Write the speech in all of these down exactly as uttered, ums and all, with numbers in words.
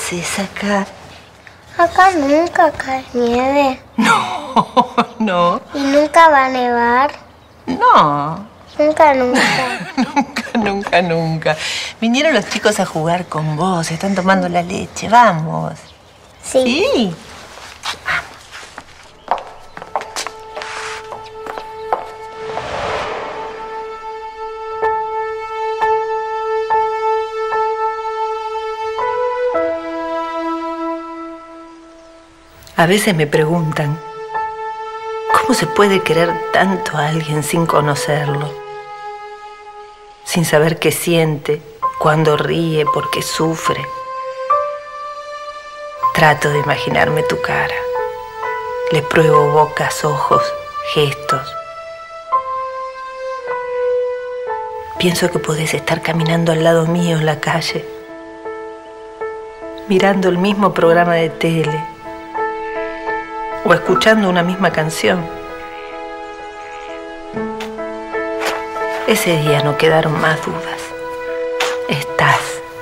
haces acá? Acá nunca cae nieve. No, no. ¿Y nunca va a nevar? No. Nunca, nunca. Nunca, nunca, nunca. Vinieron los chicos a jugar con vos. Están tomando la leche. Vamos. Sí. Sí. A veces me preguntan, ¿cómo se puede querer tanto a alguien sin conocerlo? Sin saber qué siente, cuándo ríe, por qué sufre. Trato de imaginarme tu cara. Le pruebo bocas, ojos, gestos. Pienso que podés estar caminando al lado mío en la calle, mirando el mismo programa de tele, o escuchando una misma canción. Ese día no quedaron más dudas. Estás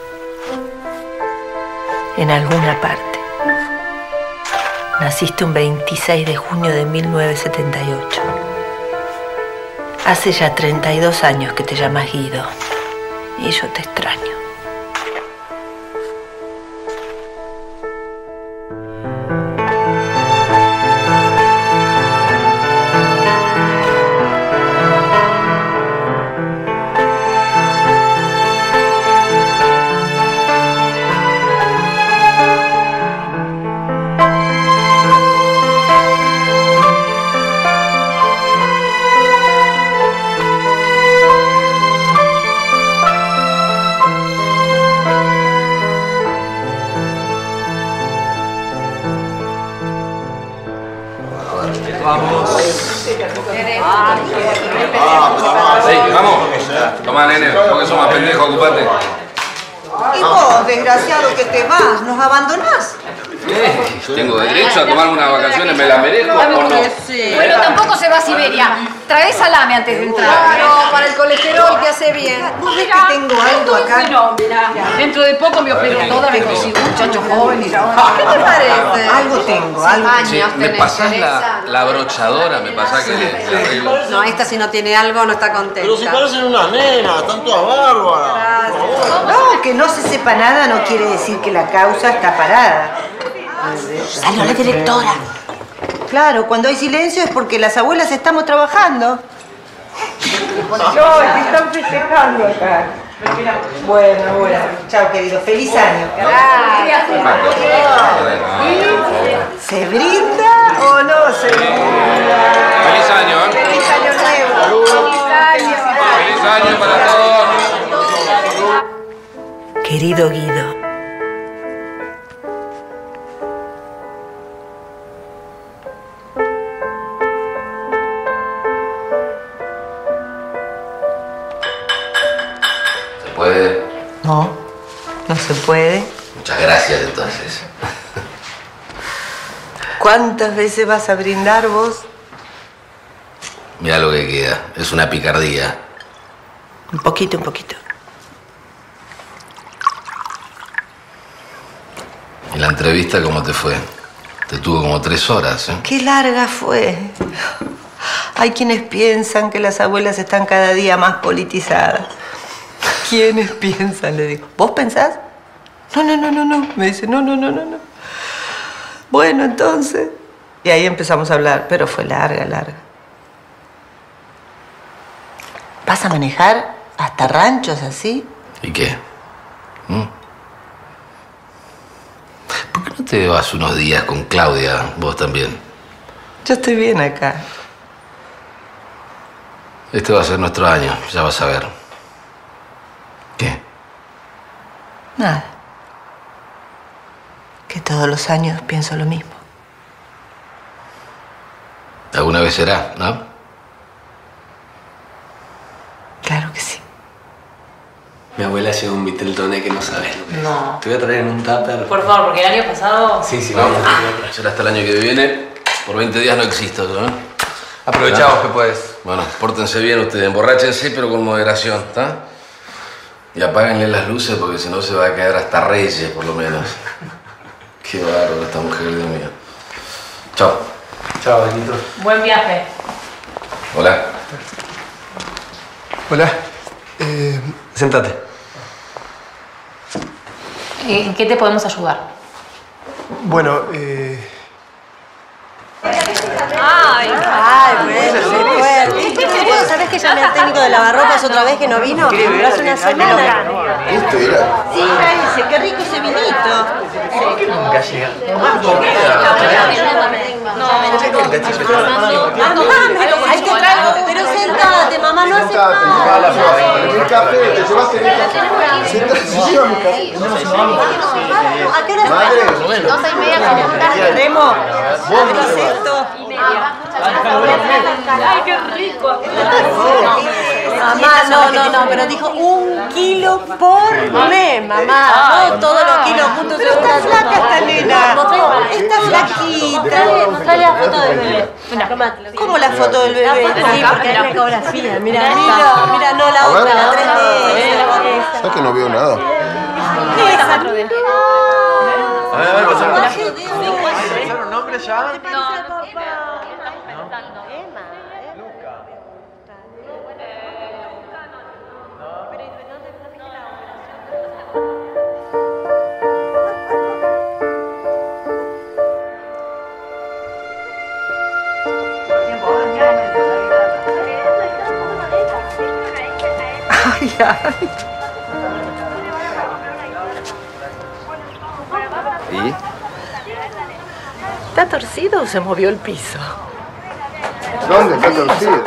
en alguna parte. Naciste un veintiséis de junio de mil novecientos setenta y ocho. Hace ya treinta y dos años que te llamas Guido. Y yo te extraño. Vamos. Sí, vamos. Toma, nene, porque sos más pendejo, ocupate. Y vos, desgraciado que te vas, ¿nos abandonás? ¿Qué? ¿Tengo derecho a tomar unas vacaciones? ¿Me las merezco o no? Bueno, tampoco se va a Siberia. Trae salame antes de entrar. No, para el colesterol que hace bien. ¿Vos ves que tengo algo acá? No, mira, dentro de poco me opero toda, me consigo un muchacho joven y ya. ¿Qué te parece? Algo tengo, algo tengo. Sí, ¿me pasás la, la brochadora? ¿Me pasás que le, le arreglo? No, esta si no tiene algo no está contenta. Pero si parecen una nena, están todas bárbaras. No, que no se sepa nada no quiere decir que la causa está parada. Salió la directora. Claro, cuando hay silencio es porque las abuelas estamos trabajando. No, están festejando acá. Bueno, bueno. Chao, querido. Feliz año. ¿Se brinda o no se brinda? Feliz año, ¿eh? Feliz año nuevo. Feliz año. Feliz año para todos. Querido Guido, ¿Se puede? no, no se puede. Muchas gracias, entonces. ¿Cuántas veces vas a brindar vos? Mira lo que queda. Es una picardía. Un poquito, un poquito. ¿Y la entrevista cómo te fue? Te tuvo como tres horas, ¿eh? Qué larga fue. Hay quienes piensan que las abuelas están cada día más politizadas. ¿Quiénes piensan? Le digo. ¿Vos pensás? No, no, no, no, no. Me dice, no, no, no, no, no. Bueno, entonces. Y ahí empezamos a hablar, pero fue larga, larga. ¿Vas a manejar hasta ranchos así? ¿Y qué? ¿Mm? ¿Por qué no te vas unos días con Claudia, vos también? Yo estoy bien acá. Este va a ser nuestro año, ya vas a ver. ¿Qué? Nada. Que todos los años pienso lo mismo. Alguna vez será, ¿no? Claro que sí. Mi abuela llevó un Viteltoné que no sabes lo que es. No. Te voy a traer en un tupper. Por favor, porque el año pasado... Sí, sí, Vamos, vamos. será hasta el año que viene. Por veinte días no existo yo, ¿eh? Aprovechamos que puedes. Bueno, pórtense bien ustedes, emborráchense, pero con moderación, ¿está? Y apáguenle las luces porque si no se va a quedar hasta Reyes, por lo menos. Qué bárbaro esta mujer, Dios mío. Chao. Chao, Benito. Buen viaje. Hola. Hola. Eh, sentate. ¿En qué te podemos ayudar? Bueno, eh... Ay, ay, bueno, sí, bueno. ¿Sabés que llamé al técnico de lavarropas otra vez que no vino? Hace una semana. ¿Esto era? Sí, ese, qué rico ese vinito. Nunca llega. Ahí te traigo. Pero sentate, mamá, no hace falta. El café, te llevaste el café. Sentate, se lleva mi café. ¿A qué hora Madre, Dos y media. Remo, abrís esto. Ay, qué rico. Mamá, no, no, no, pero dijo un kilo por mes, mamá. No todos los kilos juntos. Pero está flaca esta nena. Está flaquita. Mostrale la foto del bebé. ¿Cómo la foto del bebé? Sí, porque es la ecografía. Mira, mira, mira, no la otra, la tres D. ¿sabes que no veo nada? Esa. A ver, a ver, pasame. ¿Pasaron nombres ya? Ay, ay. ¿Y? ¿Está torcido o se movió el piso? ¿Dónde está torcido?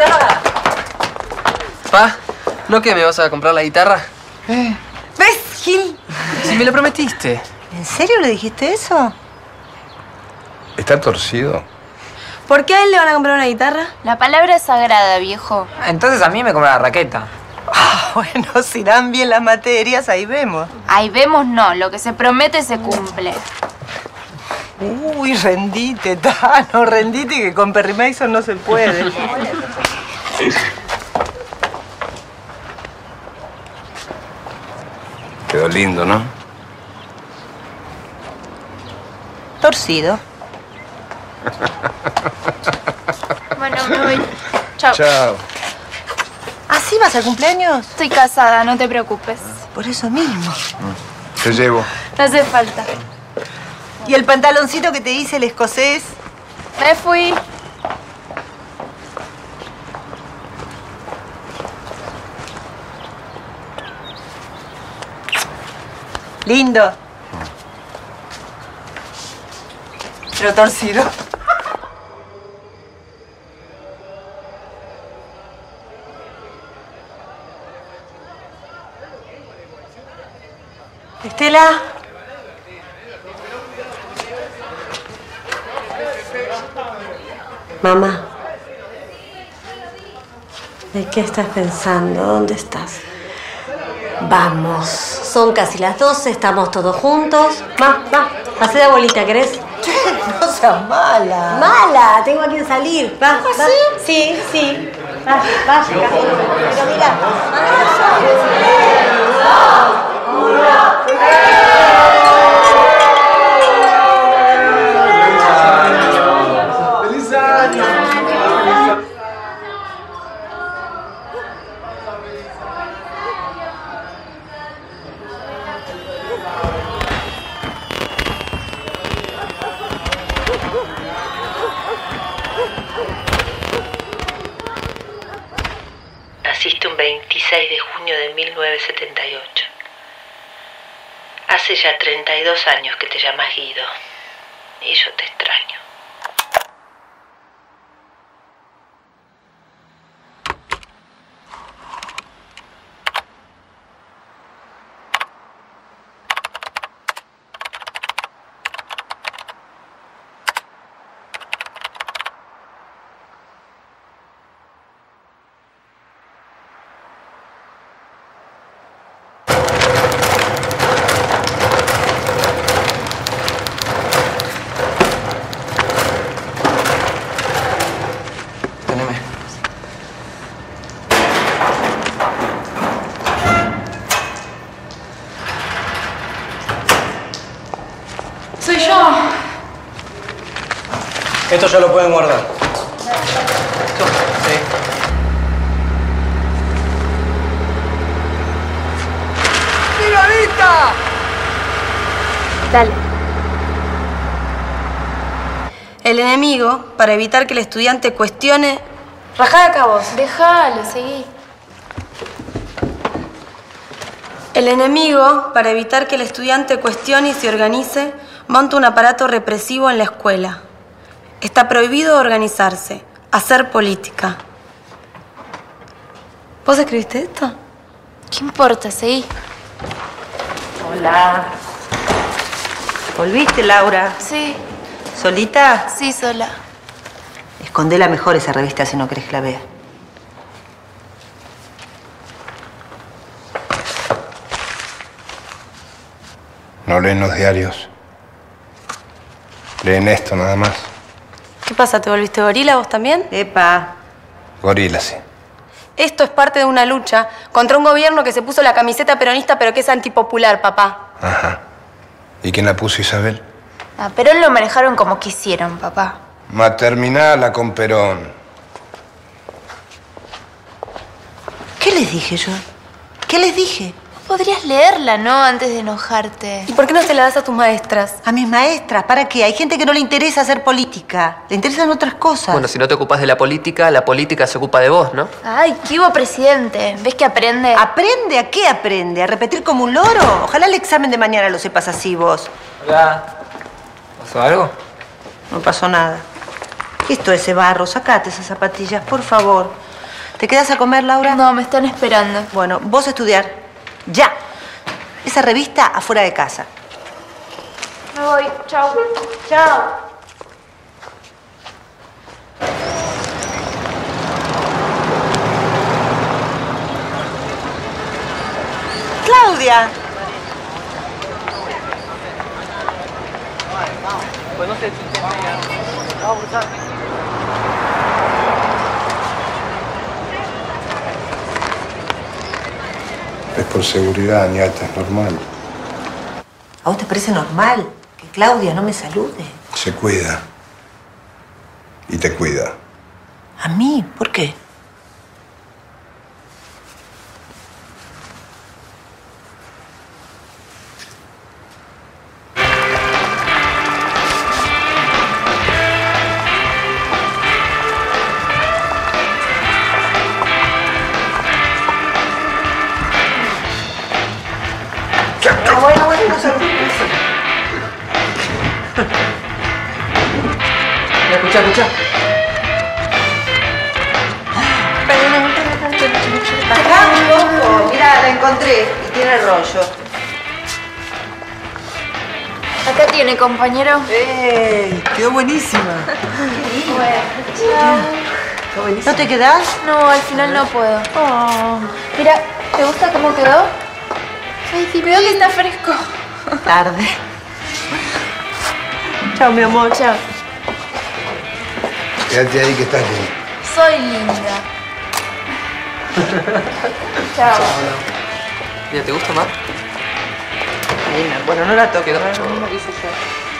Pa, ¿no que me vas a comprar la guitarra? ¿Ves, Gil? Si me lo prometiste. ¿En serio le dijiste eso? ¿Está torcido? ¿Por qué a él le van a comprar una guitarra? La palabra es sagrada, viejo. Entonces a mí me compra la raqueta. Ah, bueno, si dan bien las materias, ahí vemos. Ahí vemos no, lo que se promete se cumple. Uy, rendite, Tano, rendite que con Perry Mason no se puede. Quedó lindo, ¿no? Torcido. Bueno, me voy. Chao. Chao. ¿Así vas al cumpleaños? Estoy casada, no te preocupes. Por eso mismo. Te llevo. No hace falta. ¿Y el pantaloncito que te hice, el escocés? Me fui. Lindo. Pero torcido. Estela. Mamá. ¿De qué estás pensando? ¿Dónde estás? Vamos. Son casi las doce, estamos todos juntos. Va, va. Hacé de abuelita, ¿querés? No seas mala. Mala, tengo a quien salir. Va, va. Sí, sí. Va, va, acá. Pero mira, ¡Feliz año! Naciste un veintiséis de junio de mil novecientos setenta y ocho. Hace ya treinta y dos años que te llamas Guido. Y yo te extraño. Esto ya lo pueden guardar. Sí. ¡Tiradita! Dale. El enemigo, para evitar que el estudiante cuestione... Rajá de acá vos. Déjalo, seguí. El enemigo, para evitar que el estudiante cuestione y se organice, monta un aparato represivo en la escuela. Está prohibido organizarse, hacer política. ¿Vos escribiste esto? ¿Qué importa? Seguí. Hola. ¿Volviste, Laura? Sí. ¿Solita? Sí, sola. Escondela mejor esa revista si no querés que la vea. No leen los diarios. Leen esto nada más. ¿Qué pasa? ¿Te volviste gorila vos también? Epa. Gorila, sí. Esto es parte de una lucha contra un gobierno que se puso la camiseta peronista pero que es antipopular, papá. Ajá. ¿Y quién la puso, Isabel? A Perón lo manejaron como quisieron, papá. Ma terminala con Perón. ¿Qué les dije yo? ¿Qué les dije? Podrías leerla, ¿no? Antes de enojarte. ¿Y por qué no se la das a tus maestras? ¿A mis maestras? ¿Para qué? Hay gente que no le interesa hacer política. Le interesan otras cosas. Bueno, si no te ocupas de la política, la política se ocupa de vos, ¿no? Ay, qué hubo, presidente. ¿Ves que aprende? ¿Aprende? ¿A qué aprende? ¿A repetir como un loro? Ojalá el examen de mañana lo sepas así vos. Hola. ¿Pasó algo? No pasó nada. Esto es ese barro. Sacate esas zapatillas, por favor. ¿Te quedas a comer, Laura? No, me están esperando. Bueno, vos a estudiar. ¡Ya! Esa revista afuera de casa. Me voy. Chao. Chao. Claudia. Es por seguridad, ñata, es normal. ¿A vos te parece normal que Claudia no me salude? Se cuida. Y te cuida. ¿A mí? ¿Por qué? Bueno, bueno, no se Escucha, escucha. Bajá un poco. Mirá, la encontré y tiene rollo. Acá tiene, compañero. ¡Ey! Quedó buenísima. Bueno, ¿No te quedás? no, al final no puedo. Oh. Mira, ¿te gusta cómo quedó? Ay, divino. Que está fresco. Tarde. Chao, mi amor. Chao. Quédate ahí que estás bien. Soy linda. Chao. Mira, ¿te gusta más? Bueno, no la toques. ¿Quedó? No, no, no quise yo.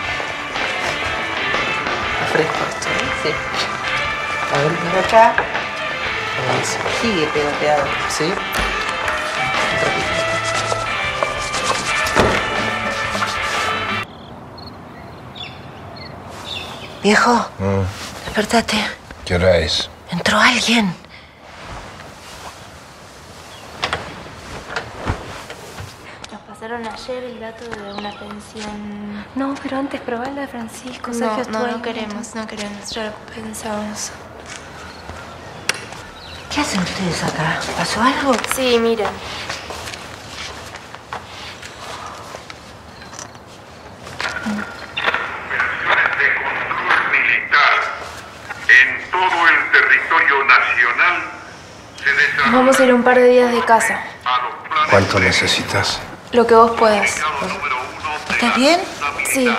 Está fresco esto, ¿eh? Sí. A ver, Por acá. buenísimo. Sigue pegoteado. ¿Sí? Un ratito. Viejo, Mm. despertate. ¿Qué hora es? Entró alguien. Nos pasaron ayer el dato de una pensión. No, pero antes probá la de Francisco. No, Sergio estuvo no, ahí. no queremos, no queremos. Ya lo pensamos. ¿Qué hacen ustedes acá? ¿Pasó algo? Sí, mira. En todo el territorio nacional se desarrolla Nos vamos a ir un par de días de casa. ¿Cuánto necesitas? Lo que vos puedas. ¿Estás bien? Sí.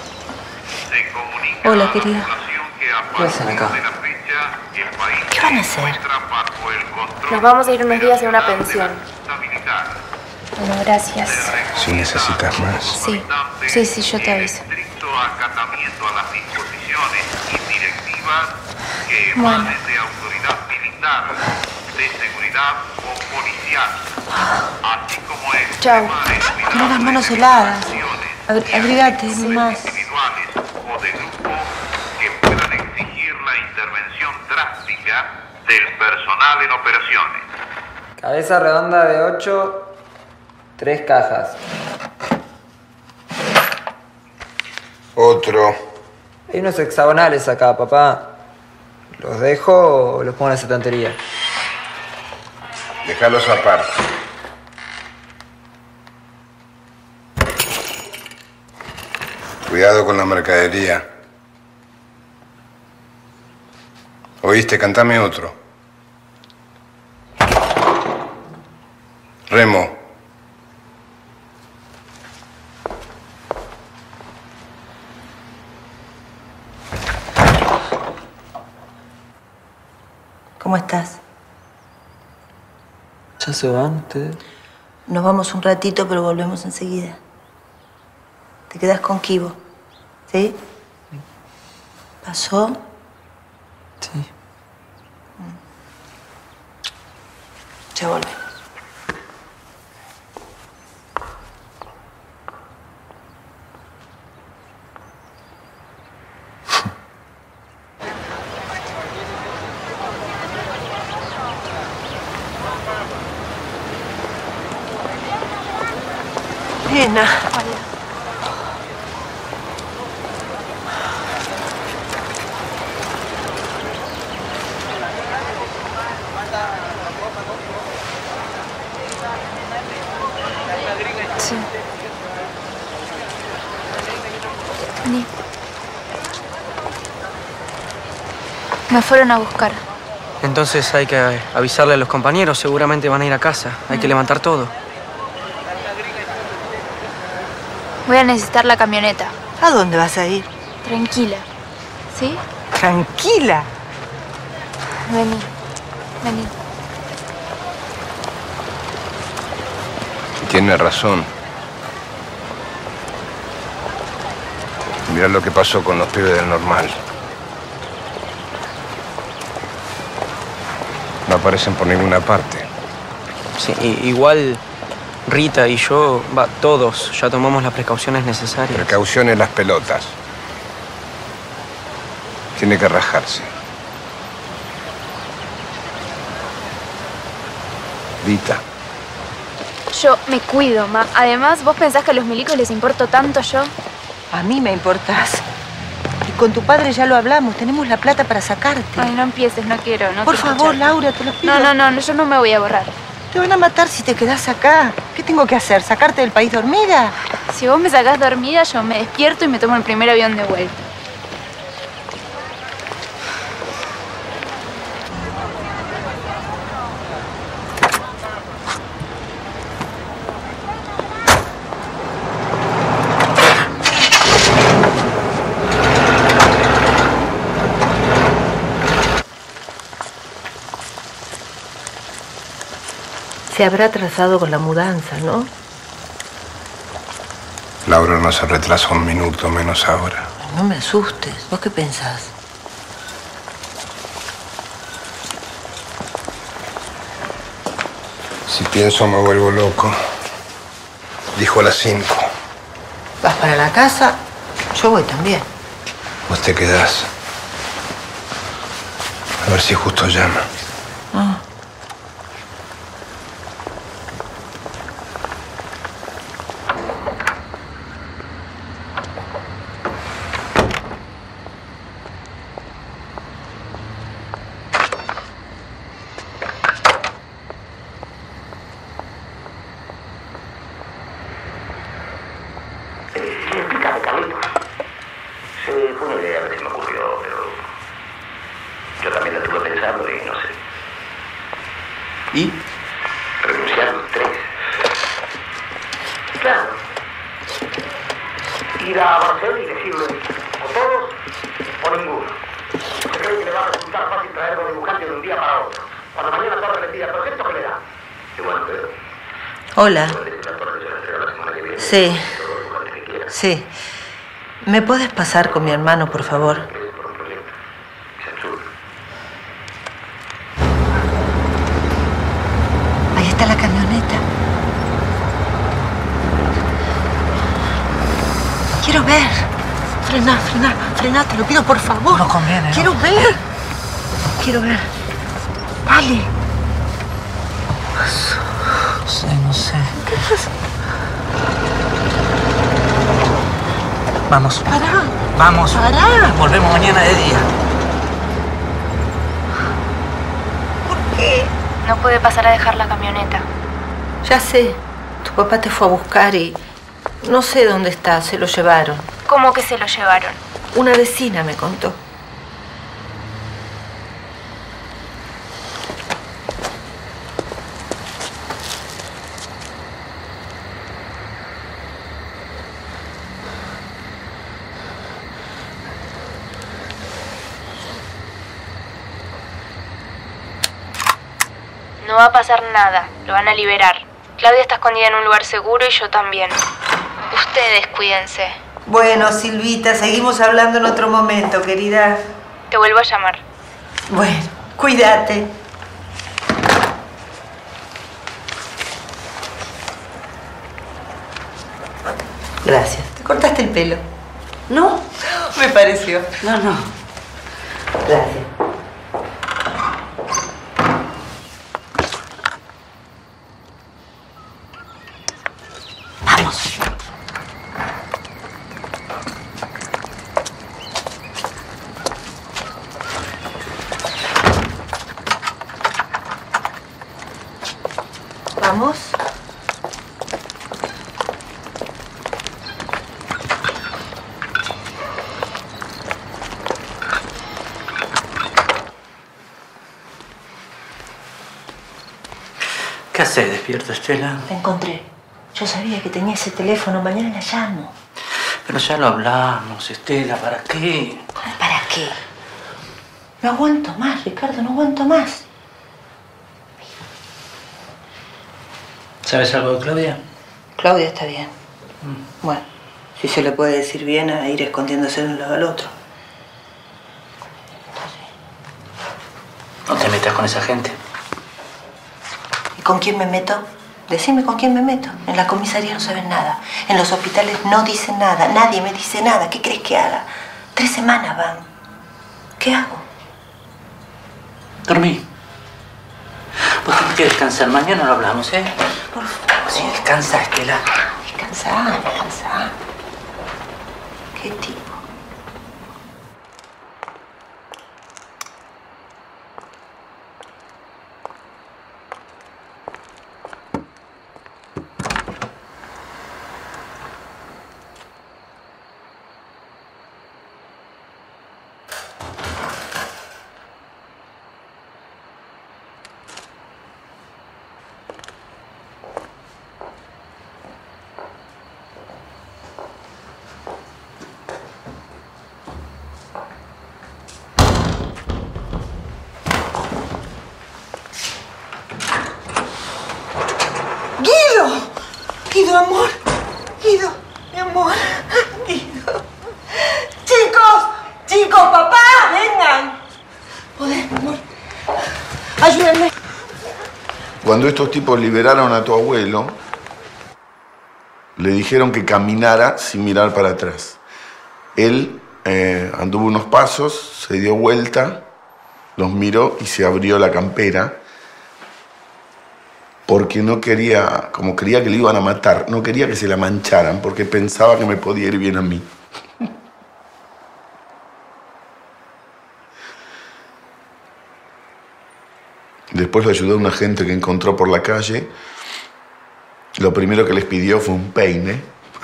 Hola, querida. ¿Qué hacen acá? ¿Qué van a hacer? Nos vamos a ir unos días a una pensión. Bueno, gracias. Si necesitas más. Sí. Sí, sí, yo te aviso. acatamiento a las disposiciones y directrices operativas que emanen de autoridad militar, de seguridad o policial, así como Chau. extremar el Tenés cuidado las manos de heladas. situaciones Abri- Abrigate, no más. individuales o de grupo que puedan exigir la intervención drástica del personal en operaciones. Cabeza redonda de ocho, tres cajas. Otro. Hay unos hexagonales acá, papá. ¿Los dejo o los pongo en la estantería? Déjalos aparte. Cuidado con la mercadería. ¿Oíste? Cantame otro. Remo. ¿Cómo estás? ¿Ya se van ustedes? Nos vamos un ratito, pero volvemos enseguida. Te quedas con Kibo, ¿sí? ¿Pasó? Sí. Ya volvemos. Nena. Sí. Vení. Me fueron a buscar. Entonces hay que avisarle a los compañeros. Seguramente van a ir a casa. Hay que levantar todo. Voy a necesitar la camioneta. ¿A dónde vas a ir? Tranquila. ¿Sí? Tranquila. Vení. Vení. Tiene razón. Mirá lo que pasó con los pibes del normal. No aparecen por ninguna parte. Sí, i- igual Rita y yo, va, todos, ya tomamos las precauciones necesarias. Precauciones las pelotas. Tiene que rajarse. Rita. Yo me cuido, ma. Además, ¿vos pensás que a los milicos les importo tanto yo? A mí me importás. Y con tu padre ya lo hablamos. Tenemos la plata para sacarte. Ay, no empieces, no quiero. No Por quiero favor, escucharte. Laura, te lo pido. No, no, no, no, yo no me voy a borrar. Te van a matar si te quedás acá. ¿Qué tengo que hacer? ¿Sacarte del país dormida? Si vos me sacás dormida, yo me despierto y me tomo el primer avión de vuelta. Se habrá atrasado con la mudanza, ¿no? Laura no se retrasa un minuto, menos ahora. No me asustes. ¿Vos qué pensás? Si pienso me vuelvo loco. Dijo a las cinco. ¿Vas para la casa? Yo voy también. Vos te quedás. A ver si justo llama. Ah. Explícame, Carlitos. Sí, fue una idea que se me ocurrió, pero yo también la estuve pensando y no sé. ¿Y? Renunciar los tres. Claro. Ir a Barcelona y decirle o todos o ninguno. ¿Se cree que le va a resultar fácil traer los dibujantes de un día para otro? Cuando mañana Torres le pida proyecto, ¿qué le da? Y bueno, pero... Hola. Sí. Sí. ¿Me puedes pasar con mi hermano, por favor? está? Quiero ver. Frená, frená, frená, te lo pido por favor. No conviene. Quiero ¿no? ver. Quiero ver. Dale. No sé, no sé. ¿Qué pasa? Vamos. Pará. Vamos. Pará. Volvemos mañana de día. ¿Por qué? No puede pasar a dejar la camioneta. Ya sé. Tu papá te fue a buscar y no sé dónde está. Se lo llevaron. ¿Cómo que se lo llevaron? Una vecina me contó. No va a pasar nada. Lo van a liberar. Claudia está escondida en un lugar seguro y yo también. Ustedes cuídense. Bueno, Silvita, seguimos hablando en otro momento, querida. Te vuelvo a llamar. Bueno, cuídate. Gracias. ¿Te cortaste el pelo? ¿No? Me pareció. No, no. Gracias. Vamos. Vamos. ¿Qué haces despierta, Estela? La encontré. Yo sabía que tenía ese teléfono. Mañana la llamo. Pero ya lo hablamos, Estela. ¿Para qué? ¿Para qué? No aguanto más, Ricardo. No aguanto más. ¿Sabes algo de Claudia? Claudia está bien. Mm. Bueno, si se le puede decir bien a ir escondiéndose de un lado al otro. No te metas con esa gente. ¿Y con quién me meto? Decime con quién me meto. En la comisaría no saben nada. En los hospitales no dicen nada. Nadie me dice nada. ¿Qué crees que haga? Tres semanas van. ¿Qué hago? Dormí. Vos tenés que descansar. Mañana lo hablamos, ¿eh? Por favor. Sí, descansa, Estela. Descansá, descansá. ¿Qué tipo? Guido, amor. Guido, mi amor. Guido. Chicos, chicos, papá, vengan. ¿Podés, mi amor? Ayúdenme. Cuando estos tipos liberaron a tu abuelo, le dijeron que caminara sin mirar para atrás. Él eh, anduvo unos pasos, se dio vuelta, los miró y se abrió la campera. Porque no quería, como creía que le iban a matar, no quería que se la mancharan, porque pensaba que me podía ir bien a mí. Después lo ayudó una gente que encontró por la calle. Lo primero que les pidió fue un peine.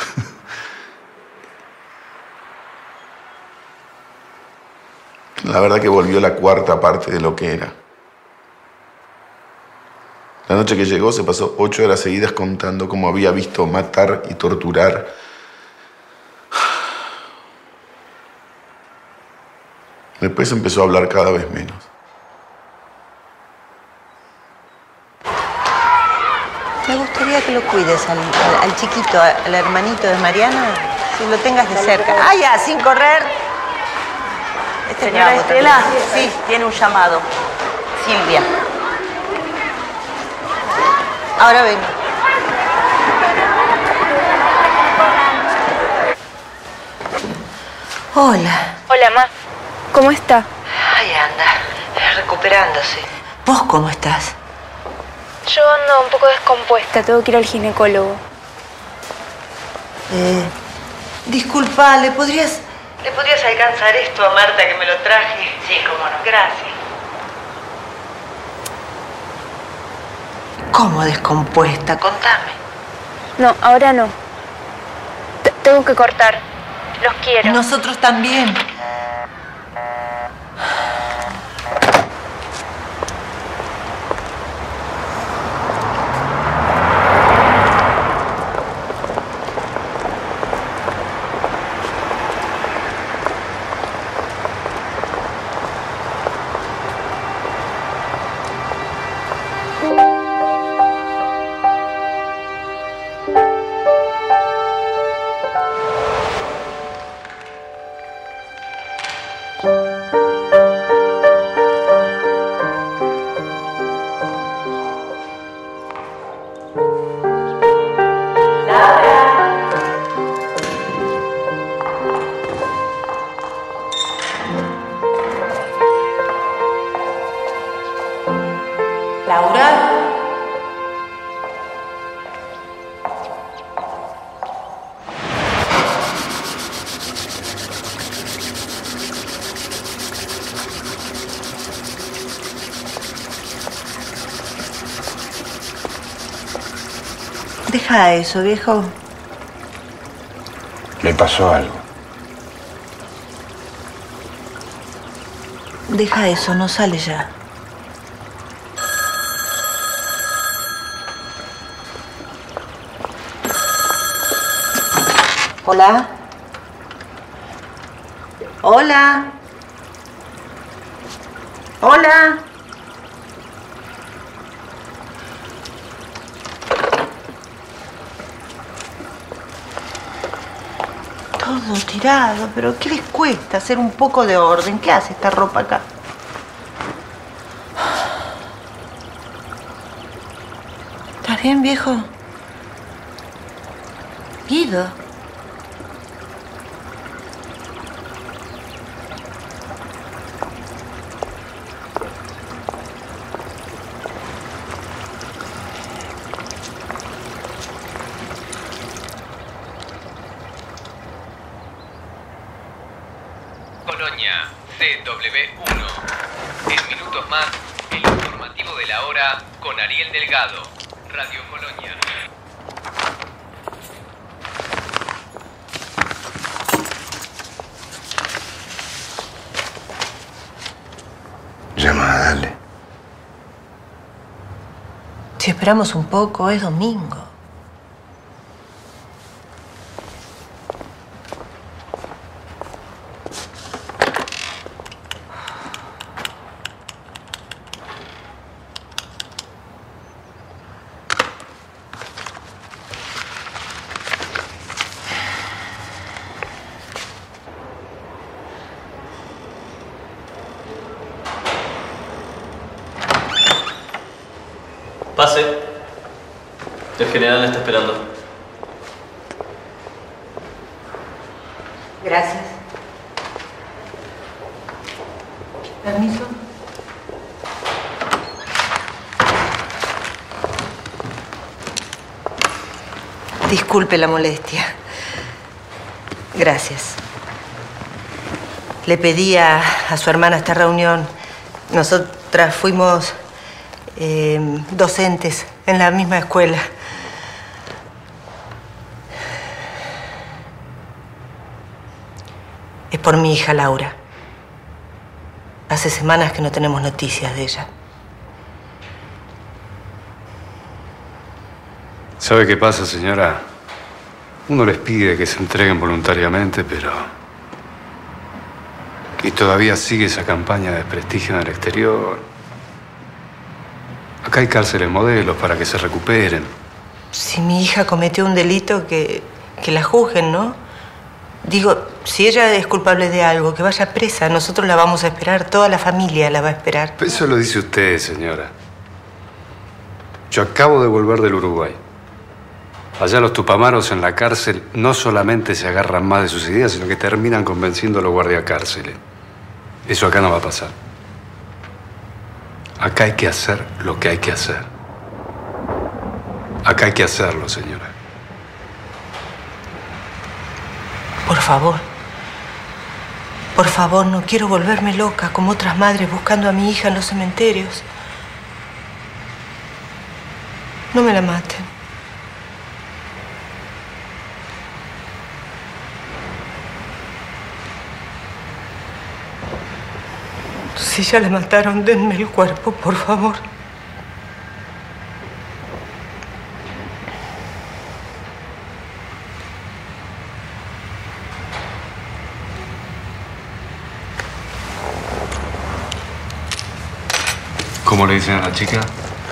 La verdad que volvió la cuarta parte de lo que era. La noche que llegó se pasó ocho horas seguidas contando cómo había visto matar y torturar. Después empezó a hablar cada vez menos. Me gustaría que lo cuides al, al, al chiquito, al hermanito de Mariana, si lo tengas de cerca. ¡Ah, ya! Sin correr. Este Señora es Estela, sí, tiene un llamado. Silvia. Ahora vengo. Hola. Hola, Ma. ¿Cómo está? Ahí anda, recuperándose. ¿Vos cómo estás? Yo ando un poco descompuesta. Tengo que ir al ginecólogo. Eh, disculpa, ¿le podrías, ¿le podrías alcanzar esto a Marta que me lo traje? Sí, cómo no. Gracias. ¿Cómo descompuesta? Contame. No, ahora no. T- tengo que cortar. Los quiero. Nosotros también. Laura. Deja eso, viejo. Le pasó algo. Deja eso, no sale ya. Hola. Hola. Hola. Todo tirado, pero ¿qué les cuesta hacer un poco de orden? ¿Qué hace esta ropa acá? ¿Estás bien, viejo? Guido. Colonia, C W uno. En minutos más, el informativo de la hora con Ariel Delgado. Radio Colonia. Llama, dale. Si esperamos un poco, es domingo. Pase. El general está esperando. Gracias. Permiso. Disculpe la molestia. Gracias. Le pedí a, a su hermana esta reunión. Nosotras fuimos eh, docentes en la misma escuela. Es por mi hija Laura. Hace semanas que no tenemos noticias de ella. ¿Sabe qué pasa, señora? Uno les pide que se entreguen voluntariamente, pero... Y todavía sigue esa campaña de desprestigio en el exterior. Acá hay cárceles modelos para que se recuperen. Si mi hija cometió un delito, que, que la juzguen, ¿no? Digo, si ella es culpable de algo, que vaya presa. Nosotros la vamos a esperar, toda la familia la va a esperar. Eso lo dice usted, señora. Yo acabo de volver del Uruguay. Allá los tupamaros en la cárcel no solamente se agarran más de sus ideas, sino que terminan convenciendo a los guardiacárceles. Eso acá no va a pasar. Acá hay que hacer lo que hay que hacer. Acá hay que hacerlo, señora. Por favor. Por favor, no quiero volverme loca como otras madres buscando a mi hija en los cementerios. No me la maten. Si ya la mataron, denme el cuerpo, por favor. ¿Cómo le dicen a la chica?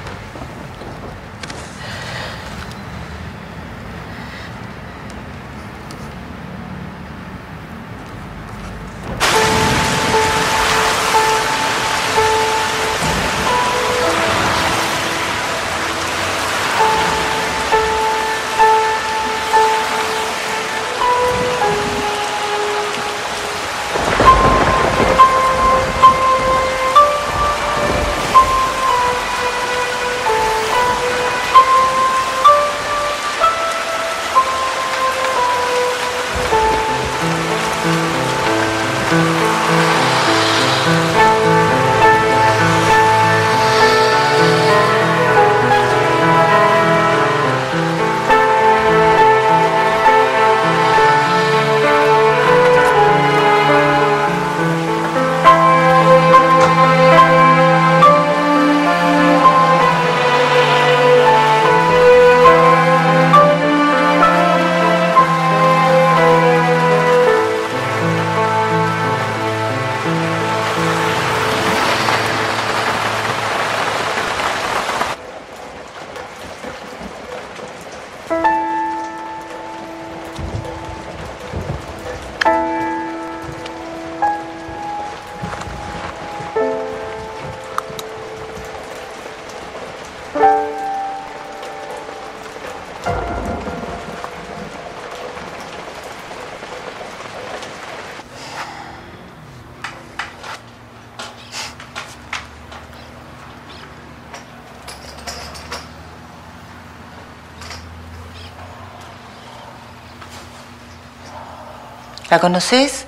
¿La conoces?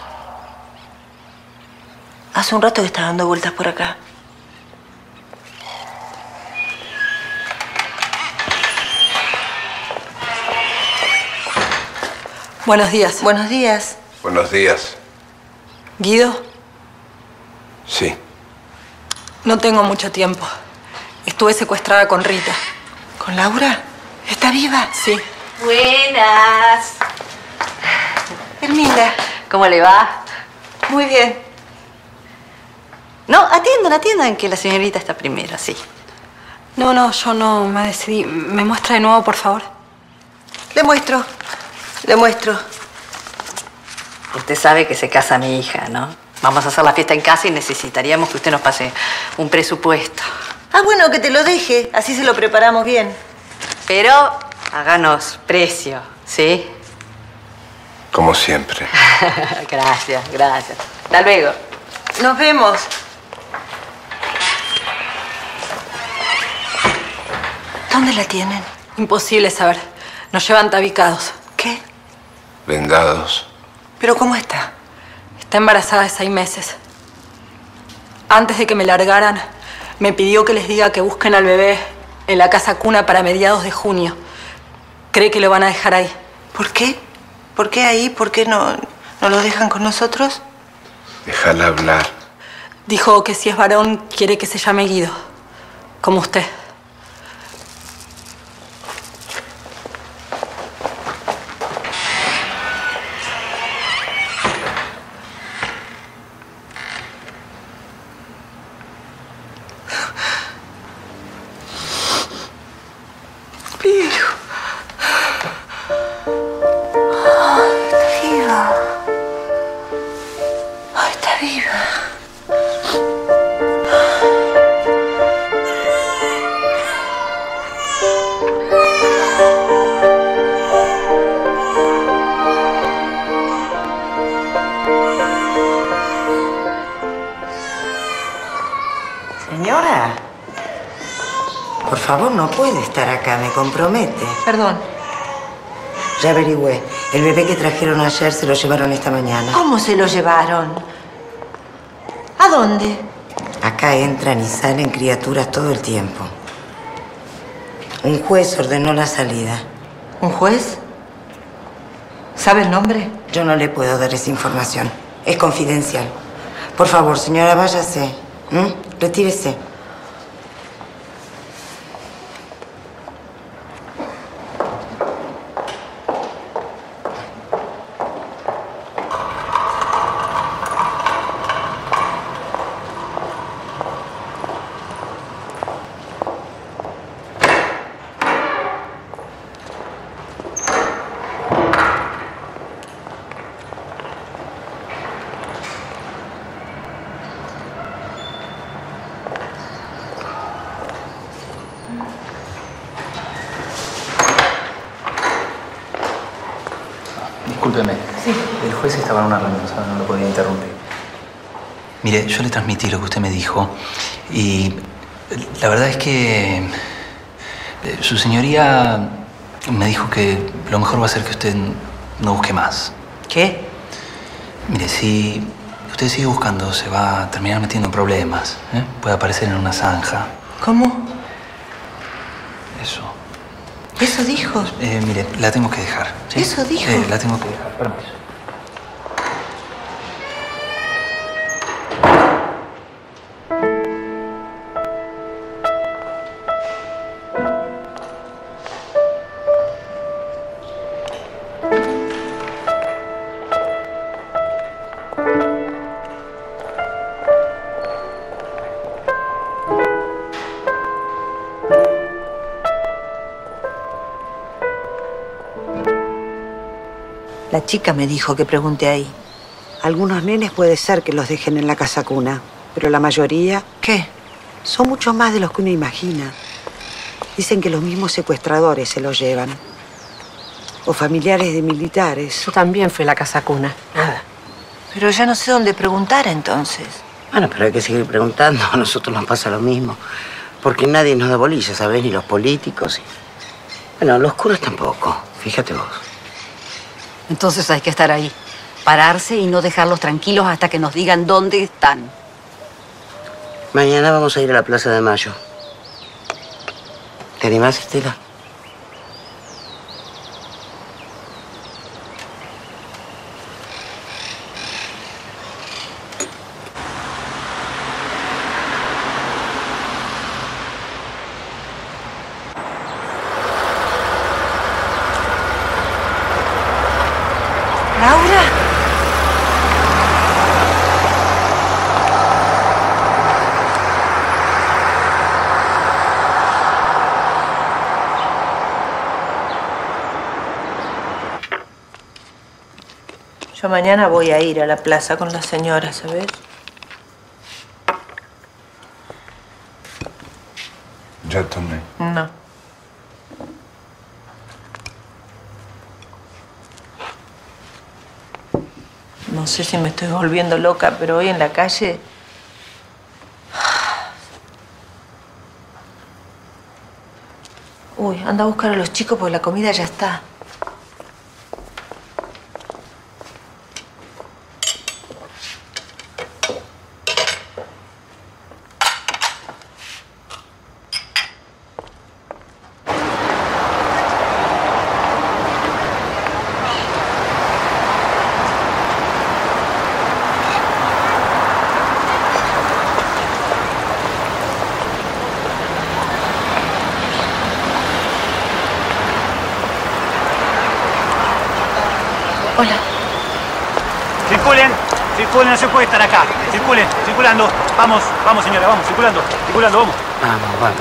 Hace un rato que está dando vueltas por acá. Buenos días. Buenos días. Buenos días. ¿Guido? Sí. No tengo mucho tiempo. Estuve secuestrada con Rita. ¿Con Laura? ¿Está viva? Sí. Buenas. Hermila. ¿Cómo le va? Muy bien. No, atiendan, atiendan, que la señorita está primero, sí. No, no, yo no me decidí. ¿Me muestra de nuevo, por favor? Le muestro. Le muestro. Usted sabe que se casa mi hija, ¿no? Vamos a hacer la fiesta en casa y necesitaríamos que usted nos pase un presupuesto. Ah, bueno, que te lo deje. Así se lo preparamos bien. Pero háganos precio, ¿sí? Como siempre. Gracias, gracias. Hasta luego. Nos vemos. ¿Dónde la tienen? Imposible saber. Nos llevan tabicados. ¿Qué? Vendados. ¿Pero cómo está? Está embarazada de seis meses. Antes de que me largaran, me pidió que les diga que busquen al bebé en la casa cuna para mediados de junio. Cree que lo van a dejar ahí. ¿Por qué? ¿Por qué ahí? ¿Por qué no, no lo dejan con nosotros? Déjala hablar. Dijo que si es varón, quiere que se llame Guido. Como usted. Está viva. Ay, está viva. favor, no puede estar acá, me compromete. Perdón. Ya averigüé. El bebé que trajeron ayer se lo llevaron esta mañana. ¿Cómo se lo llevaron? ¿A dónde? Acá entran y salen criaturas todo el tiempo. Un juez ordenó la salida. ¿Un juez? ¿Sabe el nombre? Yo no le puedo dar esa información. Es confidencial. Por favor, señora, váyase. ¿Mm? Retírese. Discúlpeme. Sí. El juez estaba en una reunión, ¿sabes? No lo podía interrumpir. Mire, yo le transmití lo que usted me dijo y la verdad es que eh, su señoría me dijo que lo mejor va a ser que usted no busque más. ¿Qué? Mire, si usted sigue buscando, se va a terminar metiendo en problemas. ¿eh? Puede aparecer en una zanja. ¿Cómo? Eso. ¿Eso dijo? Eh, mire, la tengo que dejar. ¿sí? ¿Eso dijo? Eh, la tengo que dejar. Permiso. La chica me dijo que pregunte ahí. Algunos nenes puede ser que los dejen en la casa cuna, pero la mayoría... ¿Qué? Son mucho más de los que uno imagina. Dicen que los mismos secuestradores se los llevan. O familiares de militares. Yo también fui a la casa cuna. Nada. Pero ya no sé dónde preguntar entonces. Bueno, pero hay que seguir preguntando. A nosotros nos pasa lo mismo. Porque nadie nos da bolilla, ¿sabes? Ni los políticos. Y... Bueno, los curas tampoco. Fíjate vos. Entonces hay que estar ahí, pararse y no dejarlos tranquilos hasta que nos digan dónde están. Mañana vamos a ir a la Plaza de Mayo. ¿Te animás, Estela? ¿Laura? Yo mañana voy a ir a la plaza con la señora, ¿sabes? Ya tomé. No. No sé si me estoy volviendo loca, pero hoy en la calle... Uy, anda a buscar a los chicos porque la comida ya está. Hola. Circulen, circulen, no se puede estar acá. Circulen, circulando. Vamos, vamos señora, vamos, circulando, circulando, vamos. Vamos, vamos.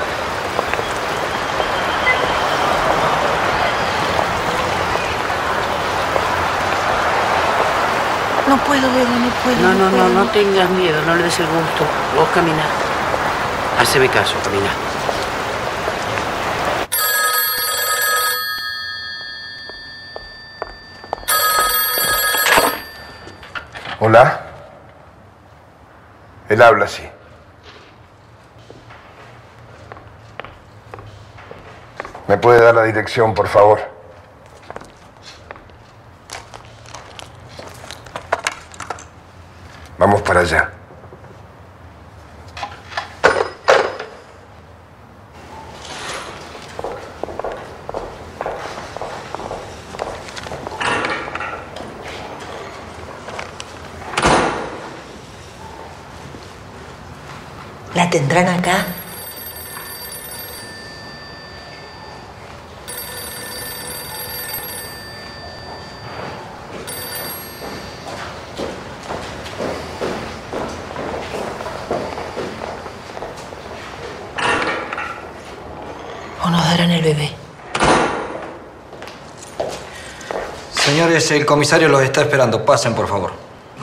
No puedo, Beba, no puedo. No, no, no, puedo. no tengas miedo, no le des el gusto. Vos camina. Haceme caso, camina. ¿Hola? Él habla así. ¿Me puede dar la dirección, por favor? Vamos para allá. ¿La tendrán acá? ¿O nos darán el bebé? Señores, el comisario los está esperando. Pasen, por favor.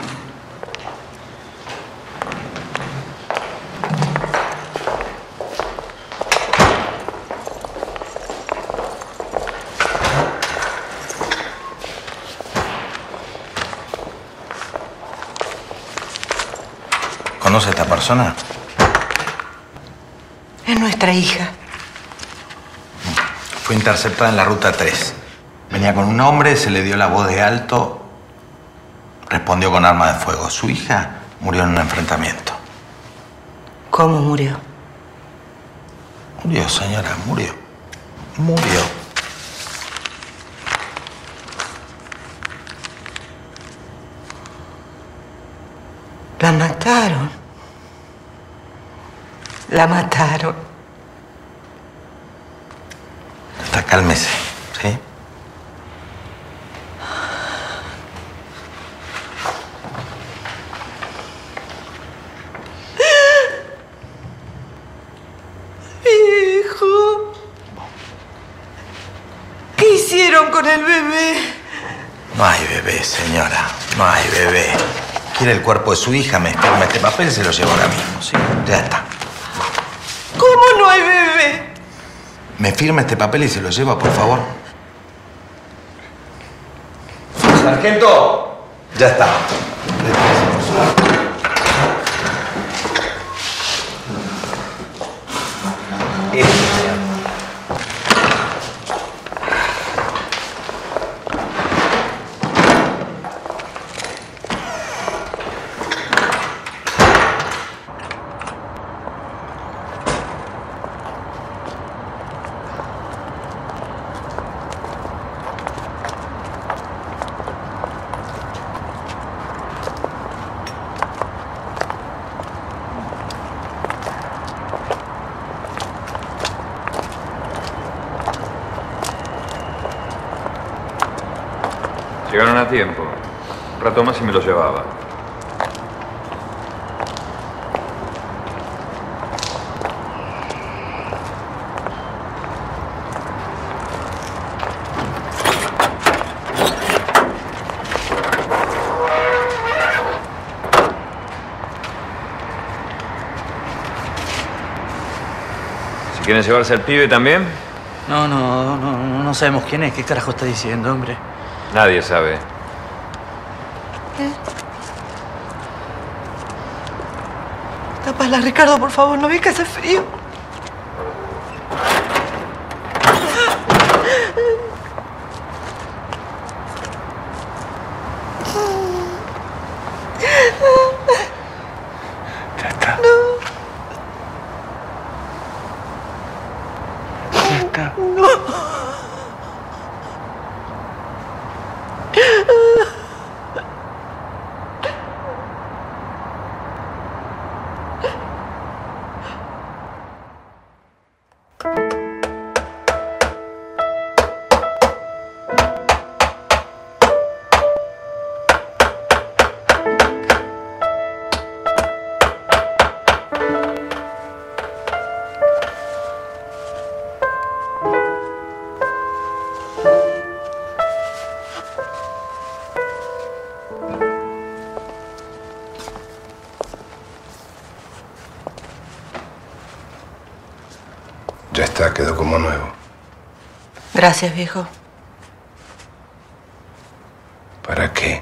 ¿Conoce a esta persona? Es nuestra hija. Fue interceptada en la ruta tres. Venía con un hombre, se le dio la voz de alto, respondió con arma de fuego. Su hija murió en un enfrentamiento. ¿Cómo murió? Murió, señora, murió. Murió. La mataron. La mataron. Está, cálmese, ¿sí? Hijo. ¿Qué hicieron con el bebé? No hay bebé, señora. No hay bebé. ¿Quiere el cuerpo de su hija? Me firma este papel y se lo llevo ahora mismo, ¿sí? Ya está. ¿Cómo no hay bebé? Me firma este papel y se lo lleva, por favor. ¡Sargento! Ya está. Llegaron a tiempo. Un rato más y me los llevaba. ¿Si quieren llevarse al pibe también? No, no, no, no, no sabemos quién es. ¿Qué carajo está diciendo, hombre? Nadie sabe. Tapala, Ricardo, por favor. ¿No ves que hace frío? Ya está. No. Ya está. No. Ya está, quedó como nuevo. Gracias, viejo. ¿Para qué?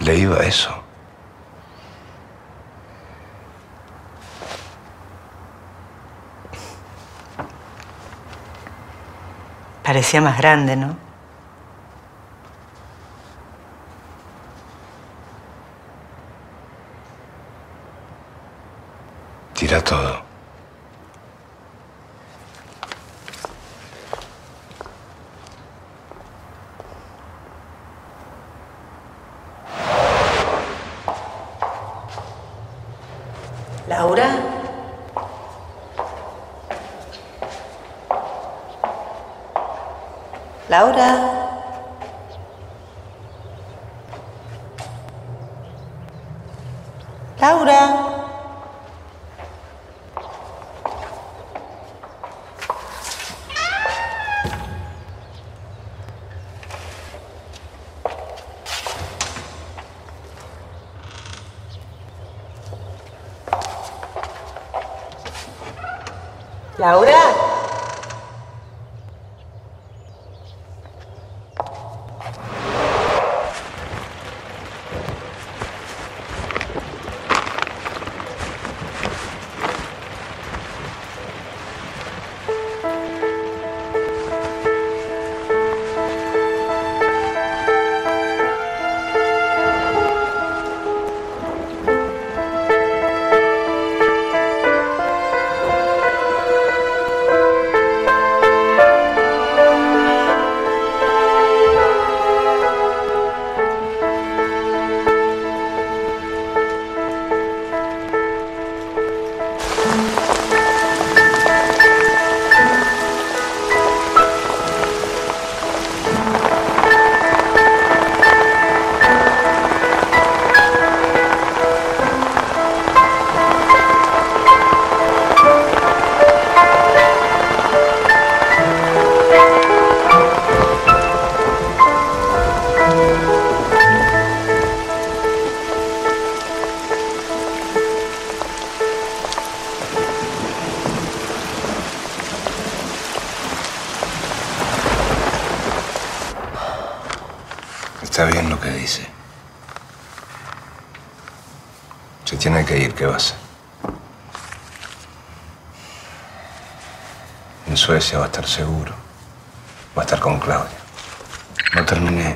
le iba eso. Parecía más grande, ¿no? Tira todo. Laura. Laura. Laura. Laura. Está bien lo que dice. Se tiene que ir, ¿qué va a hacer? En Suecia va a estar seguro. Va a estar con Claudia. No terminé.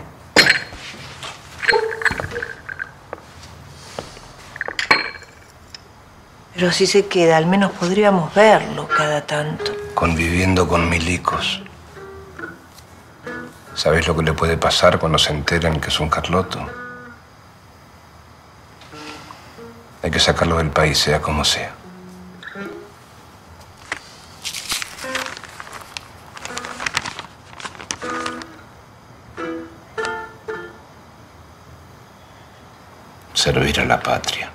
Pero si se queda, al menos podríamos verlo cada tanto. Conviviendo con milicos. ¿Sabes lo que le puede pasar cuando se enteran que es un Carlotto? Hay que sacarlo del país, sea como sea. Servir a la patria.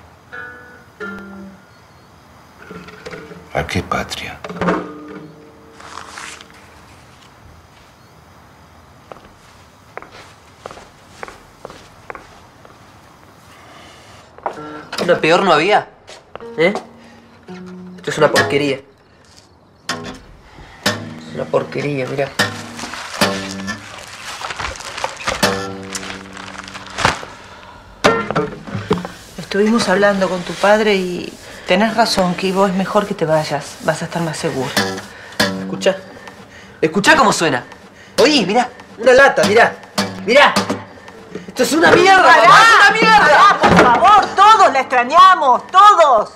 ¿A qué patria? ¿Una peor no había? ¿Eh? Esto es una porquería. Es una porquería, mirá. Estuvimos hablando con tu padre y tenés razón, Kibo, es mejor que te vayas. Vas a estar más seguro. Escuchá. Escuchá cómo suena. Oí, mirá. Una lata, mirá. Mirá. Esto es una mierda, ¡Pará! mamá, ¡es una mierda! ¡Pará, por favor! ¡Todos la extrañamos! ¡Todos!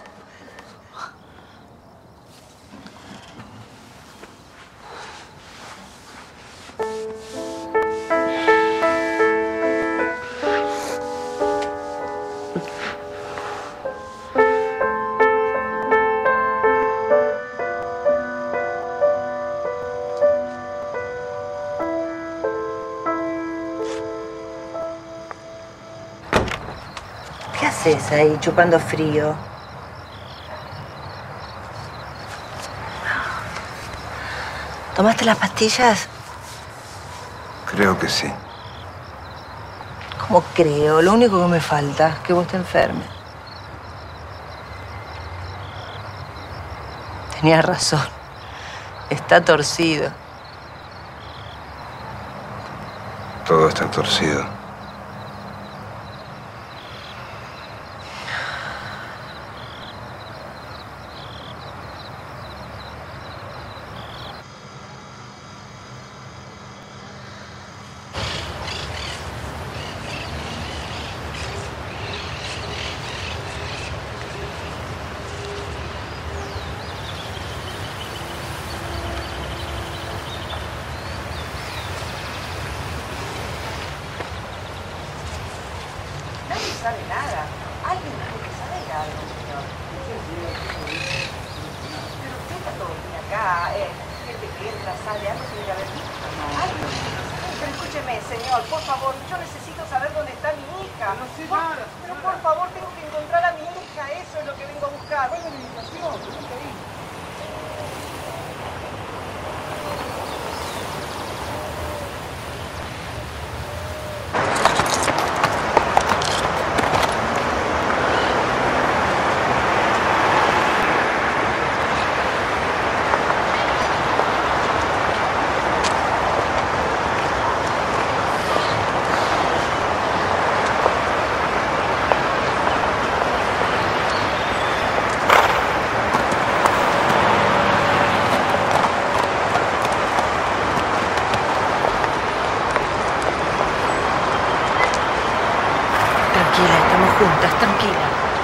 ¿Qué haces ahí chupando frío? ¿Tomaste las pastillas? Creo que sí. ¿Cómo creo? Lo único que me falta es que vos te enfermes. Tenías razón. Está torcido. Todo está torcido. sabe nada. Alguien tiene que saber algo, señor. Pero usted está todo el día acá, eh, gente que entra, sale, algo tiene que haber visto, ¿no? Algo tiene que saber. Pero escúcheme, señor, por favor, yo necesito saber dónde está mi hija. No sé nada. Pero por favor, tengo que encontrar a mi hija, eso es lo que vengo a buscar. ¿Cuál es la invitación? Nunca vi. Juntas, tranquila.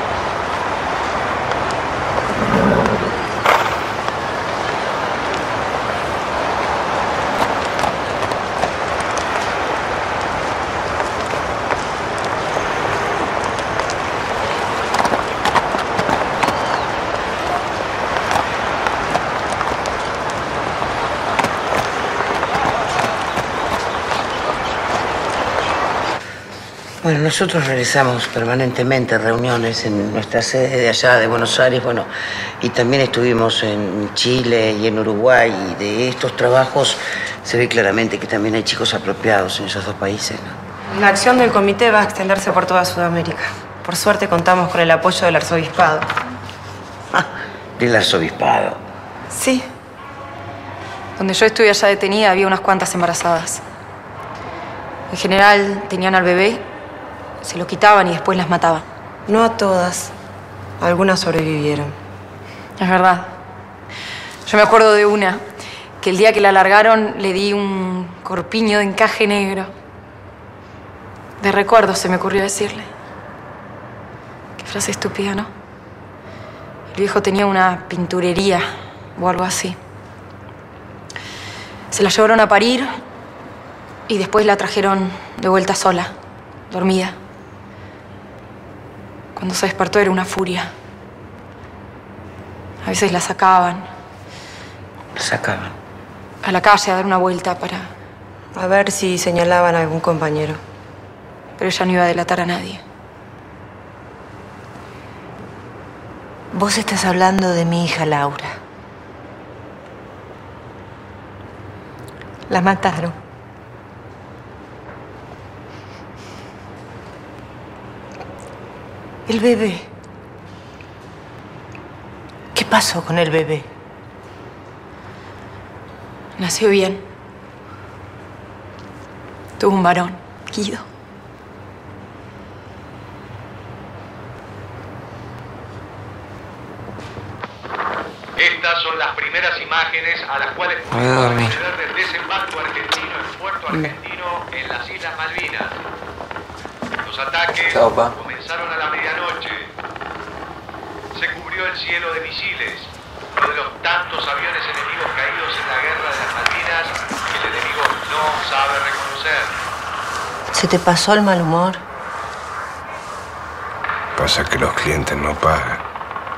Bueno, nosotros realizamos permanentemente reuniones en nuestra sede de allá de Buenos Aires, bueno, y también estuvimos en Chile y en Uruguay, y de estos trabajos se ve claramente que también hay chicos apropiados en esos dos países, ¿no? La acción del comité va a extenderse por toda Sudamérica. Por suerte contamos con el apoyo del arzobispado. Ah, del arzobispado. Sí. Donde yo estuve allá detenida había unas cuantas embarazadas. En general tenían al bebé, se lo quitaban y después las mataban. No a todas. Algunas sobrevivieron. Es verdad. Yo me acuerdo de una, que el día que la largaron le di un corpiño de encaje negro. De recuerdo se me ocurrió decirle. Qué frase estúpida, ¿no? El viejo tenía una pinturería o algo así. Se la llevaron a parir y después la trajeron de vuelta sola, dormida. Cuando se despertó era una furia. A veces la sacaban. ¿La sacaban? A la calle a dar una vuelta para... A ver si señalaban a algún compañero. Pero ella no iba a delatar a nadie. Vos estás hablando de mi hija Laura. La mataron. El bebé. ¿Qué pasó con el bebé? Nació bien. Tuvo un varón, Guido. Estas son las primeras imágenes a las cuales Voy a dormir. proceder del desembarco argentino en Puerto Argentino en las Islas Malvinas. Los ataques Chao, pa. comenzaron a la medianoche. Se cubrió el cielo de misiles, uno de los tantos aviones enemigos caídos en la guerra de las Malvinas que el enemigo no sabe reconocer. ¿Se te pasó el mal humor? Pasa que los clientes no pagan.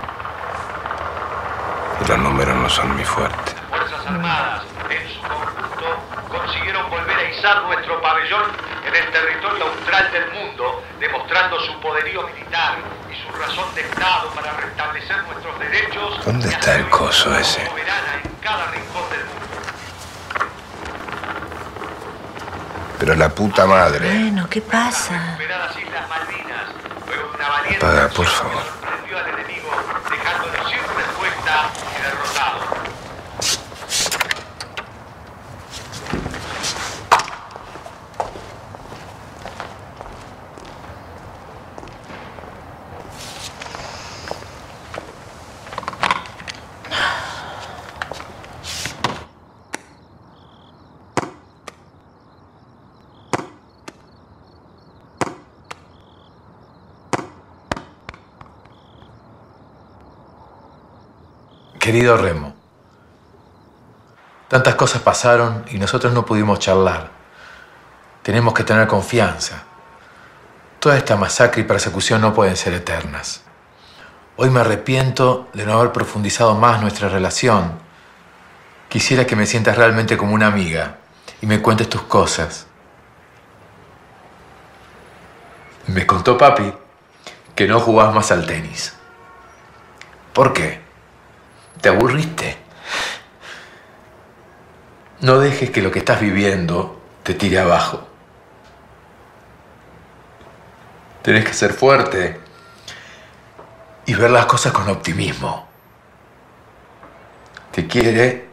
Y los números no son muy fuertes. Las Fuerzas Armadas, en su conjunto, consiguieron volver a izar nuestro pabellón en el territorio austral del mundo, demostrando su poderío militar y su razón de Estado para restablecer nuestros derechos. ¿Dónde está el coso ese? Soberana en cada rincón del mundo. Pero la puta madre. Bueno, ¿qué pasa? Recuperadas Islas Malvinas, luego de una valiente Apaga, acción por favor. que sorprendió al enemigo, dejándolo sin respuesta y derrotado. Querido Remo, tantas cosas pasaron y nosotros no pudimos charlar. Tenemos que tener confianza. Toda esta masacre y persecución no pueden ser eternas. Hoy me arrepiento de no haber profundizado más nuestra relación. Quisiera que me sientas realmente como una amiga y me cuentes tus cosas. Me contó papi que no jugás más al tenis. ¿Por qué? ¿Te aburriste? No dejes que lo que estás viviendo te tire abajo. Tenés que ser fuerte y ver las cosas con optimismo. Te quiere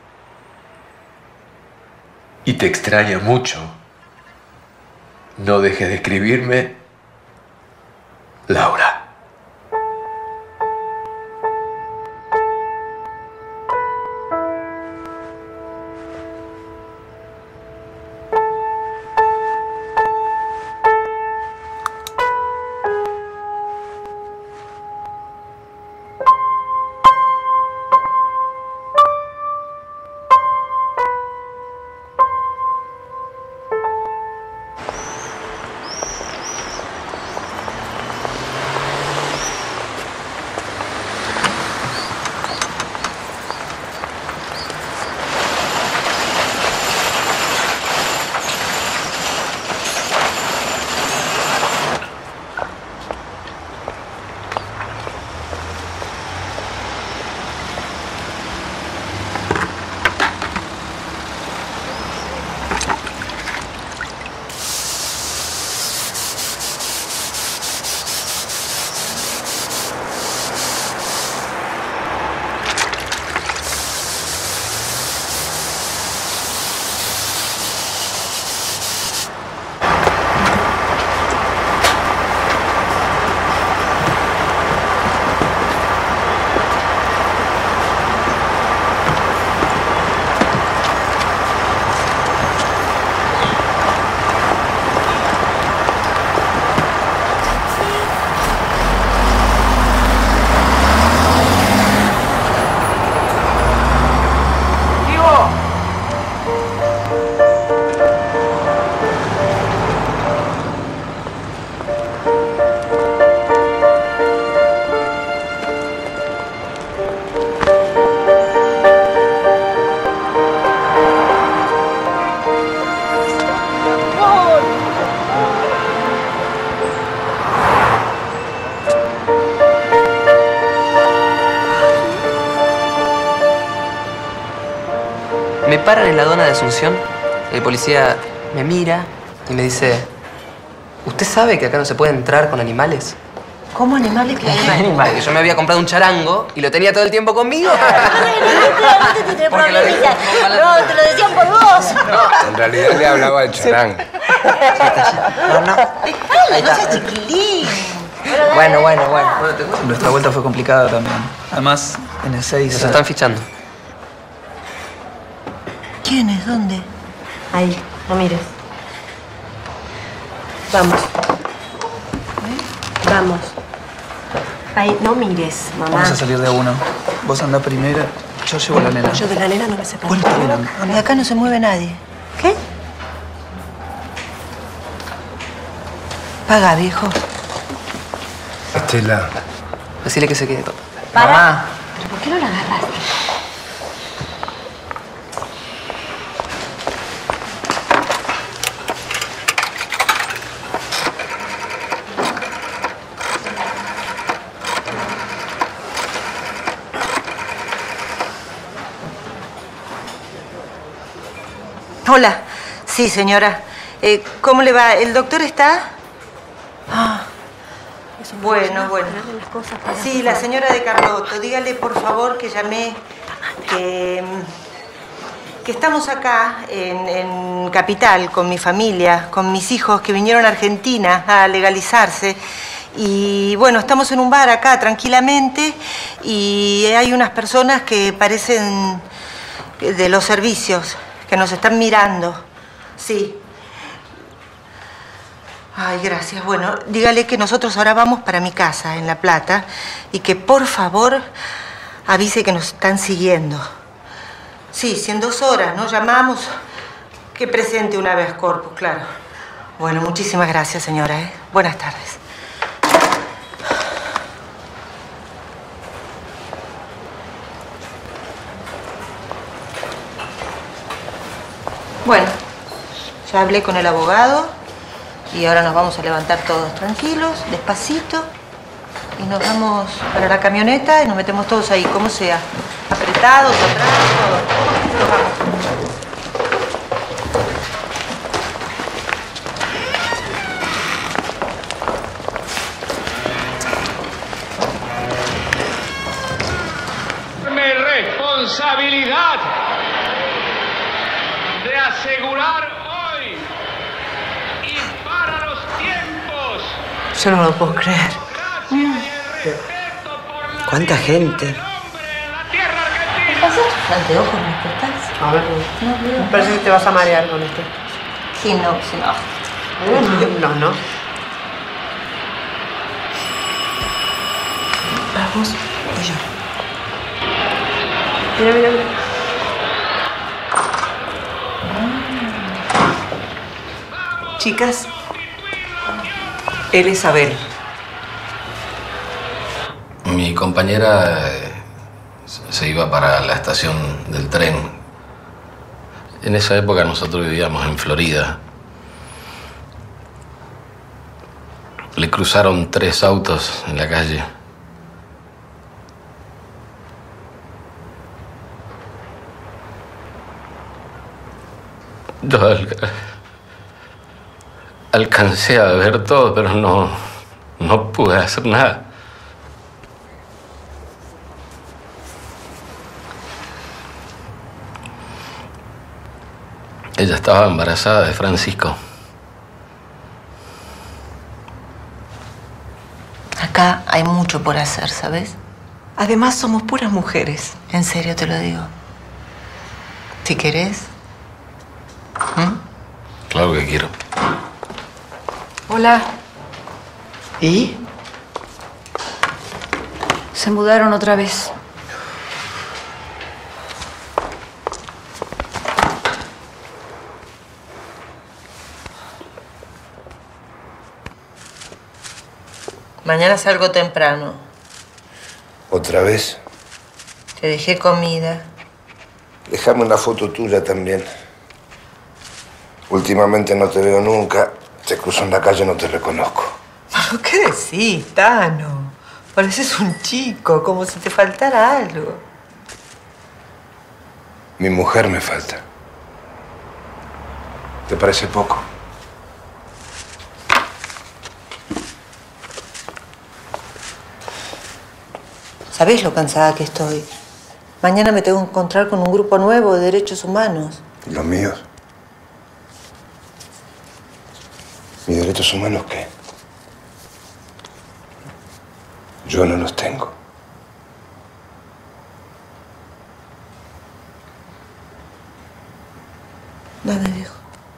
y te extraña mucho. No dejes de escribirme, Laura. Me paran en la aduana de Asunción, el policía me mira y me dice: ¿usted sabe que acá no se puede entrar con animales? ¿Cómo animales? ¿Qué animales? animales? Que yo me había comprado un charango y lo tenía todo el tiempo conmigo. Claramente te tiene Porque lo problemitas. dije- No, te lo decían por vos. En realidad le hablaba de charango. No, no. Ay, no seas chiquilín. Bueno, bueno, bueno. Nuestra vuelta fue complicada también. Además, en el seis... Nos están fichando. ¿Quiénes? ¿Dónde? Ahí, no mires. Vamos. Vamos. Ahí, no mires, mamá. Vamos a salir de uno. Vos andá primero, yo llevo a la nena. Yo de la nena no me separo. Bueno, está bien. De acá no se mueve nadie. ¿Qué? Paga, viejo. Estela. Decile que se quede. Para. Mamá. ¿Pero por qué no la agarraste? Hola. Sí, señora. Eh, ¿Cómo le va? ¿El doctor está? Ah. Bueno, bueno. Sí, la señora de Carlotto. Dígale, por favor, que llamé, que, que estamos acá en, en Capital con mi familia, con mis hijos que vinieron a Argentina a legalizarse. Y bueno, estamos en un bar acá tranquilamente y hay unas personas que parecen de los servicios, que nos están mirando. Sí. Ay, gracias. Bueno, dígale que nosotros ahora vamos para mi casa, en La Plata, y que por favor avise que nos están siguiendo. Sí, si en dos horas no llamamos, que presente una vez corpus, claro. Bueno, muchísimas gracias, señora, ¿eh? Buenas tardes. Bueno, ya hablé con el abogado y ahora nos vamos a levantar todos tranquilos, despacito, y nos vamos para la camioneta y nos metemos todos ahí, como sea. Apretados, atrás, todo. Nos vamos. Responsabilidad de asegurar hoy y para los tiempos. Yo no lo puedo creer. ¿Cuánta gente? ¿Qué pasa? ¿Tus anteojos no estás? A ver, no, me parece que te vas a marear con esto. Sí, no, sí, no. No, no. Vamos, voy yo. Mira, mira, mira. Chicas, él es Abel. Mi compañera eh, se iba para la estación del tren. En esa época nosotros vivíamos en Florida. Le cruzaron tres autos en la calle. Yo alca- alcancé a ver todo, pero no, no pude hacer nada. Ella estaba embarazada de Francisco. Acá hay mucho por hacer, ¿sabes? Además, somos puras mujeres. En serio te lo digo. Si querés. ¿Mm? Claro que quiero. Hola. ¿Y? Se mudaron otra vez. Mañana salgo temprano. ¿Otra vez? Te dejé comida. Déjame una foto tuya también. Últimamente no te veo nunca. Te cruzo en la calle y no te reconozco. ¿Qué decís, Tano? Pareces un chico, como si te faltara algo. Mi mujer me falta. ¿Te parece poco? ¿Sabés lo cansada que estoy? Mañana me tengo que encontrar con un grupo nuevo de derechos humanos. ¿Y los míos? ¿Mis derechos humanos qué? Yo no los tengo. Dame, viejo.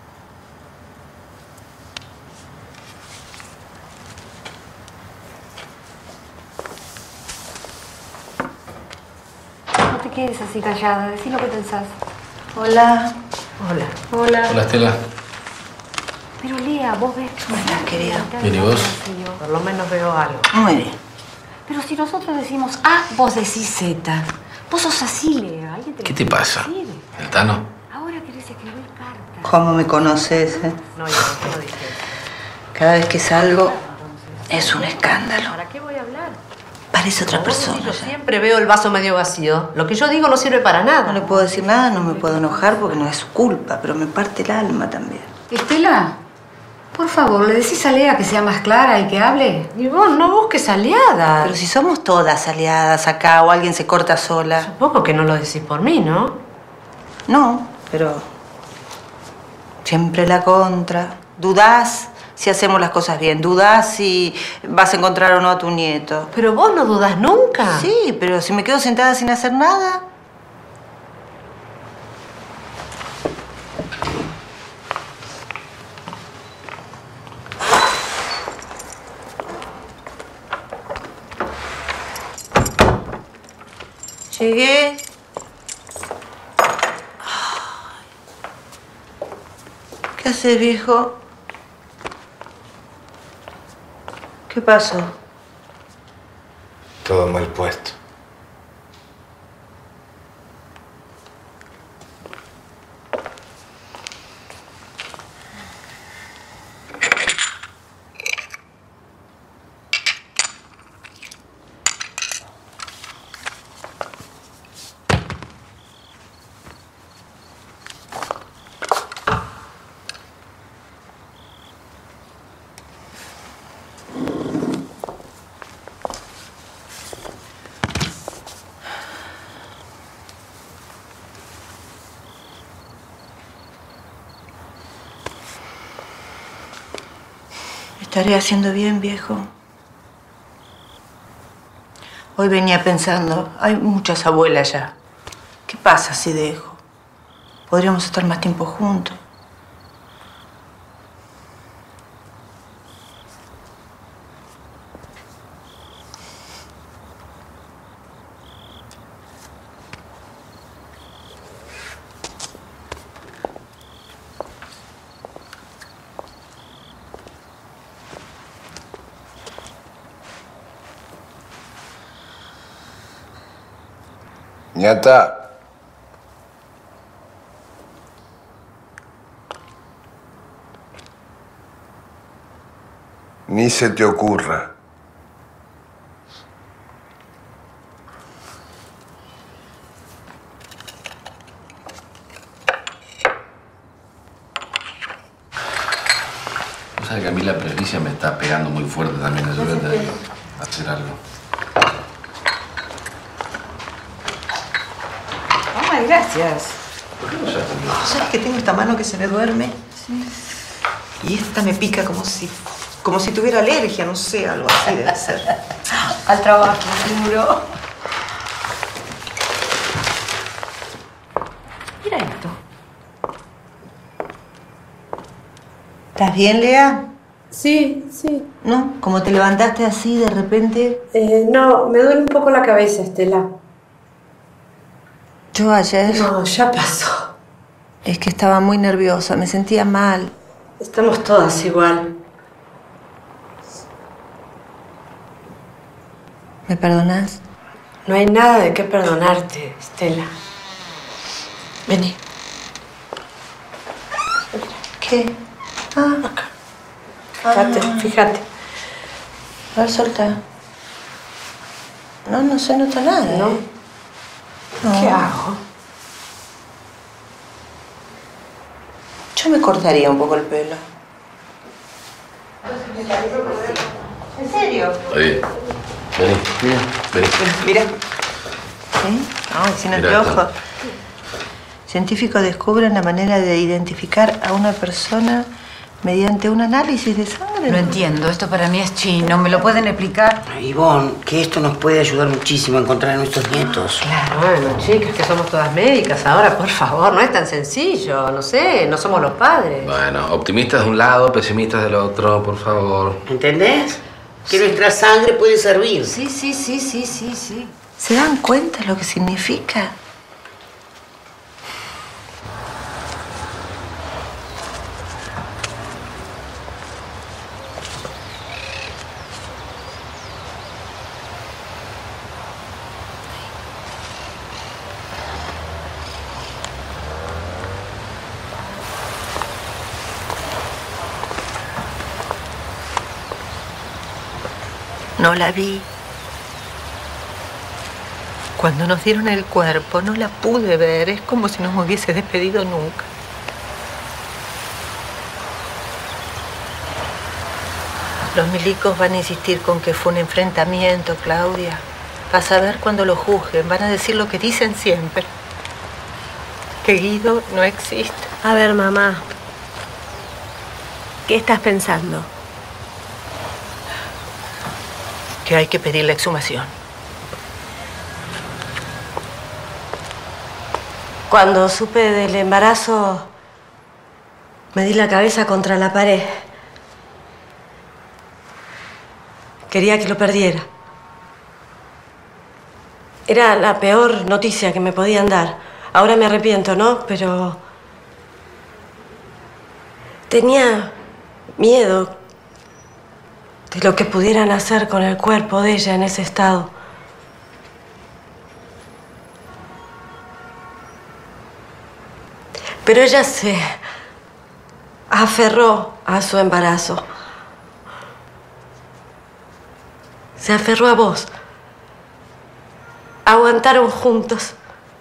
No te quedes así callada. Decí lo que pensás. Hola. Hola. Hola. Hola, Estela. Pero Lea, vos ves... Hola, querido. Bien, ¿y vos? Por lo menos veo algo. Muy bien. Pero si nosotros decimos A, vos decís Z. Vos sos así, Lea. ¿Alguien te ¿Qué lo te puede pasa? decir? ¿El Tano? Ahora querés escribir cartas. ¿Cómo me conoces, eh? No, yo no lo dije. Cada vez que salgo es un escándalo. ¿Para qué voy a hablar? Parece otra persona. Yo siempre veo el vaso medio vacío. Lo que yo digo no sirve para nada. No le puedo decir nada, no me puedo enojar porque no es su culpa, pero me parte el alma también. Estela, por favor, ¿le decís a Lea que sea más clara y que hable? Y vos no busques aliadas. Pero si somos todas aliadas acá o alguien se corta sola. Supongo que no lo decís por mí, ¿no? No, pero siempre la contra. Dudás si hacemos las cosas bien. Dudás si vas a encontrar o no a tu nieto. Pero vos no dudás nunca. Sí, pero si me quedo sentada sin hacer nada. Llegué. ¿Qué haces, viejo? ¿Qué pasó? Todo mal puesto. ¿Estaré haciendo bien, viejo? Hoy venía pensando, hay muchas abuelas ya. ¿Qué pasa si dejo? Podríamos estar más tiempo juntos. Ñata. Ni se te ocurra. O sea que a mí la presbicia me está pegando muy fuerte también. Yo voy a tener que hacer algo. Ay, gracias. ¿Por qué no se ha comido? ¿Sabes que tengo esta mano que se me duerme? Sí. Y esta me pica como si, como si tuviera alergia, no sé, algo así debe ser. Al trabajo, seguro. Mira esto. ¿Estás bien, Lea? Sí, sí. ¿No? Como te levantaste así de repente. Eh, no, me duele un poco la cabeza, Estela. Yo ayer... No, ya pasó. Es que estaba muy nerviosa, me sentía mal. Estamos todas igual. ¿Me perdonás? No hay nada de qué perdonarte, Estela. Vení. ¿Qué? Ah, acá. Fíjate, Ah. fíjate. A ver, solta. No, no se nota nada. ¿No? ¿eh? No. ¿Qué hago? Yo me cortaría un poco el pelo. ¿En serio? Ahí. Vení, mira, vení. Mira. ¿Sí? Ay, sin Mirá anteojos. Científicos descubren la manera de identificar a una persona mediante un análisis de sangre. No entiendo, esto para mí es chino, ¿me lo pueden explicar? Ivonne, que esto nos puede ayudar muchísimo a encontrar a nuestros nietos. Claro, bueno, chicas, que somos todas médicas ahora, por favor, no es tan sencillo, no sé, no somos los padres. Bueno, optimistas de un lado, pesimistas del otro, por favor. ¿Entendés? Que nuestra sangre puede servir. Sí, sí, sí, sí, sí, sí. ¿Se dan cuenta lo que significa? No la vi. Cuando nos dieron el cuerpo, no la pude ver. Es como si no me hubiese despedido nunca. Los milicos van a insistir con que fue un enfrentamiento, Claudia. Vas a ver cuando lo juzguen. Van a decir lo que dicen siempre. Que Guido no existe. A ver, mamá. ¿Qué estás pensando? Que hay que pedir la exhumación. Cuando supe del embarazo, me di la cabeza contra la pared. Quería que lo perdiera. Era la peor noticia que me podían dar. Ahora me arrepiento, ¿no? Pero... tenía miedo. de lo que pudieran hacer con el cuerpo de ella en ese estado. Pero ella se aferró a su embarazo. Se aferró a vos. Aguantaron juntos.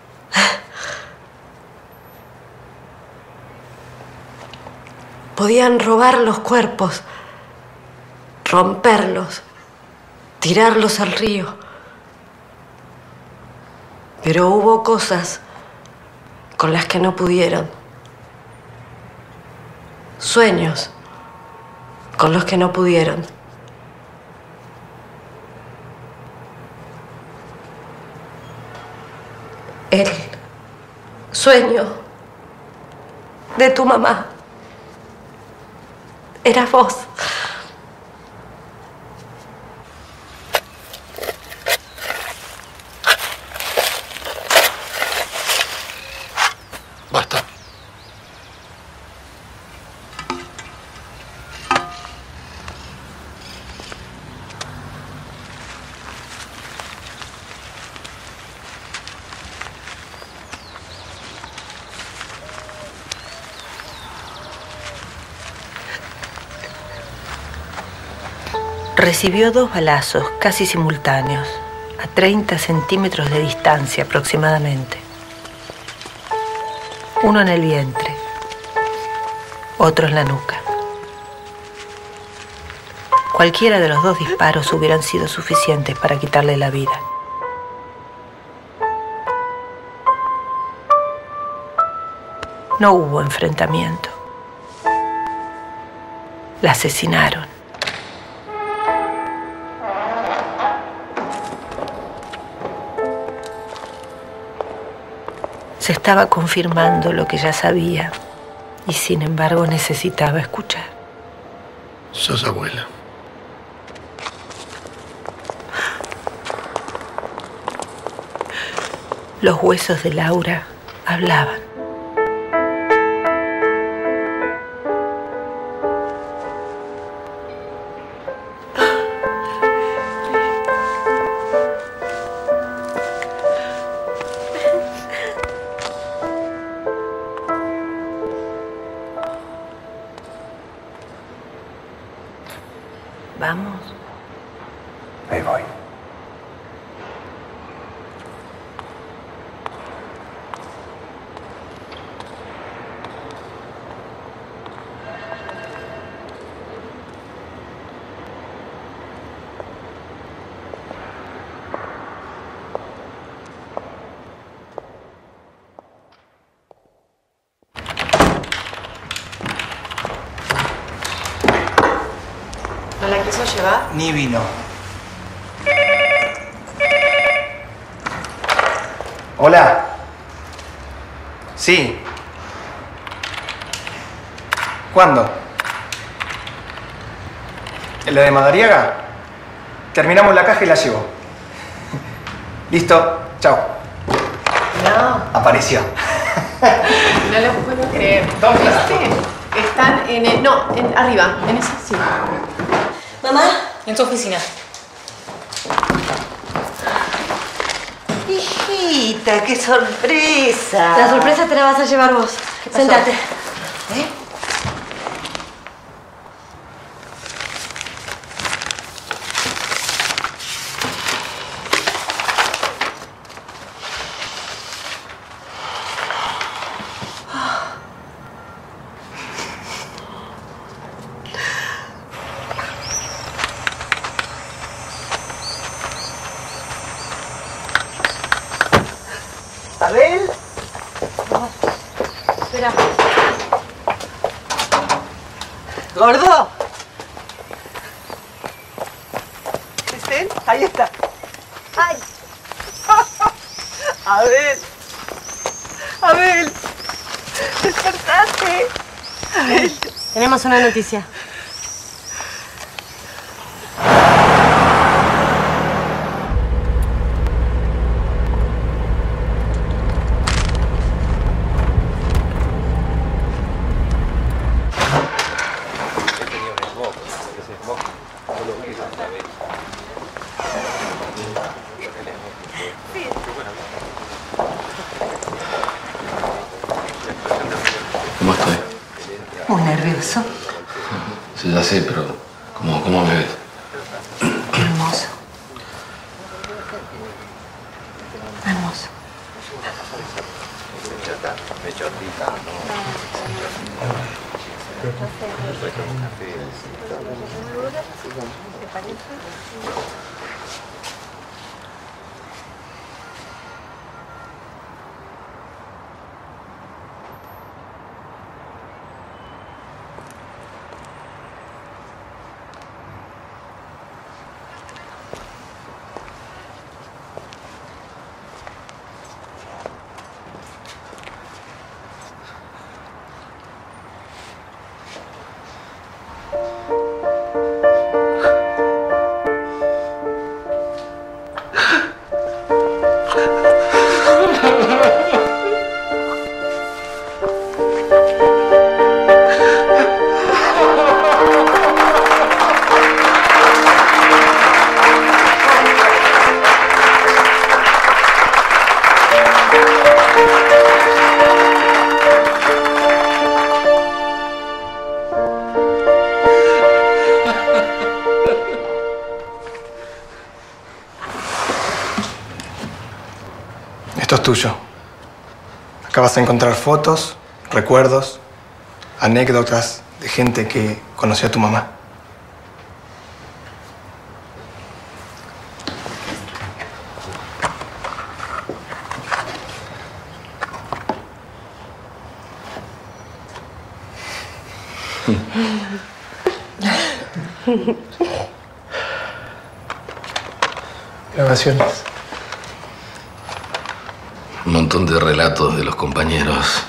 Podían robar los cuerpos, romperlos, tirarlos al río. Pero hubo cosas con las que no pudieron. Sueños con los que no pudieron. El sueño de tu mamá era vos. Basta. Recibió dos balazos casi simultáneos, a treinta centímetros de distancia aproximadamente. Uno en el vientre, otro en la nuca. Cualquiera de los dos disparos hubieran sido suficientes para quitarle la vida. No hubo enfrentamiento. La asesinaron. Se estaba confirmando lo que ya sabía y sin embargo necesitaba escuchar. Sos abuela. Los huesos de Laura hablaban. Vamos. Ahí voy. ¿No la quiso llevar? Ni vino. Hola. Sí. ¿Cuándo? ¿En la de Madariaga? Terminamos la caja y la llevo. Listo. Chao. No. Apareció. No lo puedo creer. ¿Dónde ¿Viste? Están en el... No, en, arriba. En esa sí. ¿Mamá? En tu oficina. Hijita, qué sorpresa. La sorpresa te la vas a llevar vos. ¿Qué pasó? Sentate. ¿Eh? ¿Abel? Espera. ¿Gordo? ¿Es él? Ahí está. ¡Ay! Abel. Abel. Despertaste. Abel. Tenemos una noticia. nervioso? Sí, ya sé, pero ¿cómo, cómo me ves? Hermoso. Hermoso. Esto es tuyo. Acá vas a encontrar fotos, recuerdos, anécdotas de gente que conoció a tu mamá. Grabaciones. Un montón de relatos de los compañeros.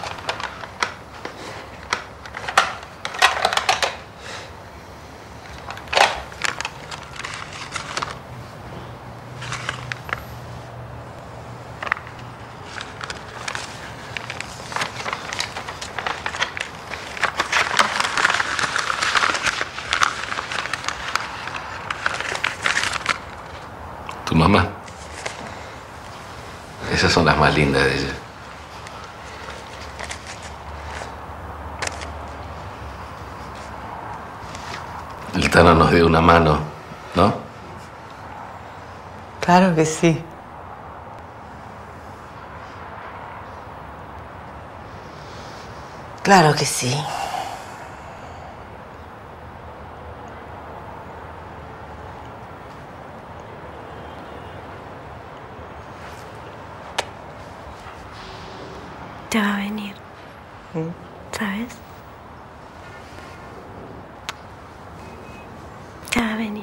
¿Tu mamá? Esas son las más lindas de ella. El Tano nos dio una mano, ¿no? Claro que sí. Claro que sí. Ya va a venir. ¿Sabes? Ya va a venir.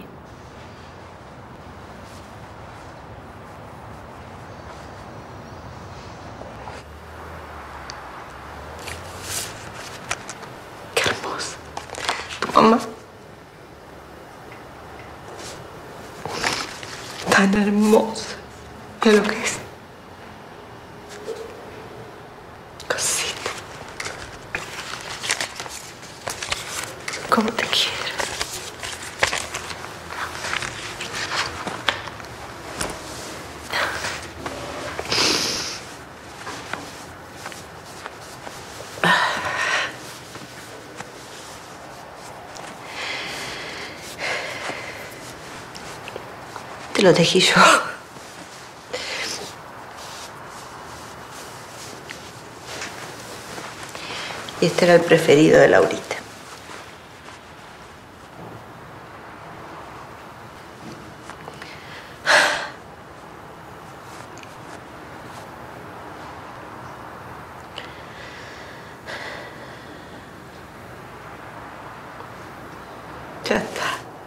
Qué hermosa. Tu mamá. Tan hermosa. Mira lo que es. Cosita. Cómo te quiero. Te lo dejé yo. Y este era el preferido de Laurita. Ya está.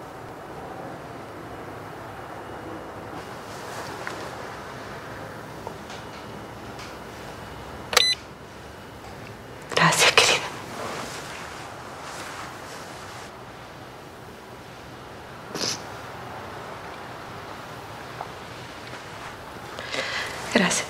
Gracias, querida. Gracias.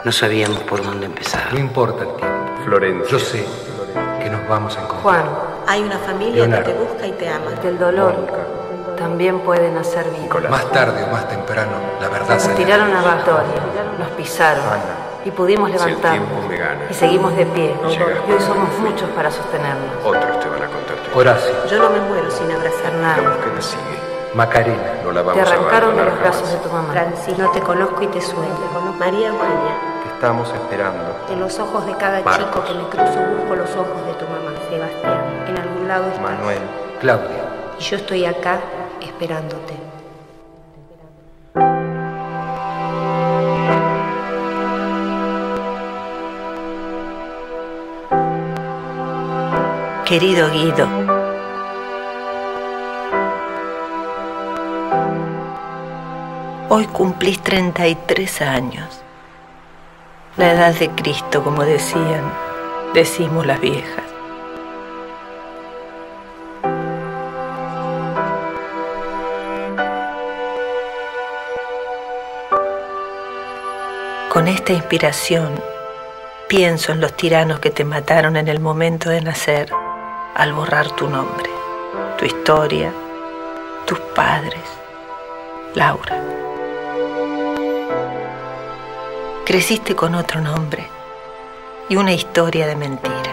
No sabíamos por dónde empezar. No importa el tiempo. Florencia. Yo sé que nos vamos a encontrar. Juan, Hay una familia Leonardo. que te busca y te ama. del dolor también puede nacer vida. Más tarde o más temprano, la verdad Nos saldrá. tiraron abajo, nos pisaron y pudimos Si el levantarnos. tiempo me gana. Y seguimos de pie. Llegaste. Y hoy somos muchos para sostenernos. Otros te van a contar tu Horacio. Yo no me muero sin abrazar La nada. búsqueda sigue. Macarena. No la Te vamos a arrancaron de abandonar los brazos jamás. de tu mamá. Francis, no te conozco y te sueño. María Eugenia, Te estamos esperando. en los ojos de cada Marcos. chico que me cruzo busco los ojos de tu mamá. Sebastián, en algún lado estás. Manuel. Claudia. Y yo estoy acá esperándote. Querido Guido, hoy cumplís treinta y tres años. La edad de Cristo, como decían, decimos las viejas. Con esta inspiración, pienso en los tiranos que te mataron en el momento de nacer, al borrar tu nombre, tu historia, tus padres, Laura. Creciste con otro nombre y una historia de mentira.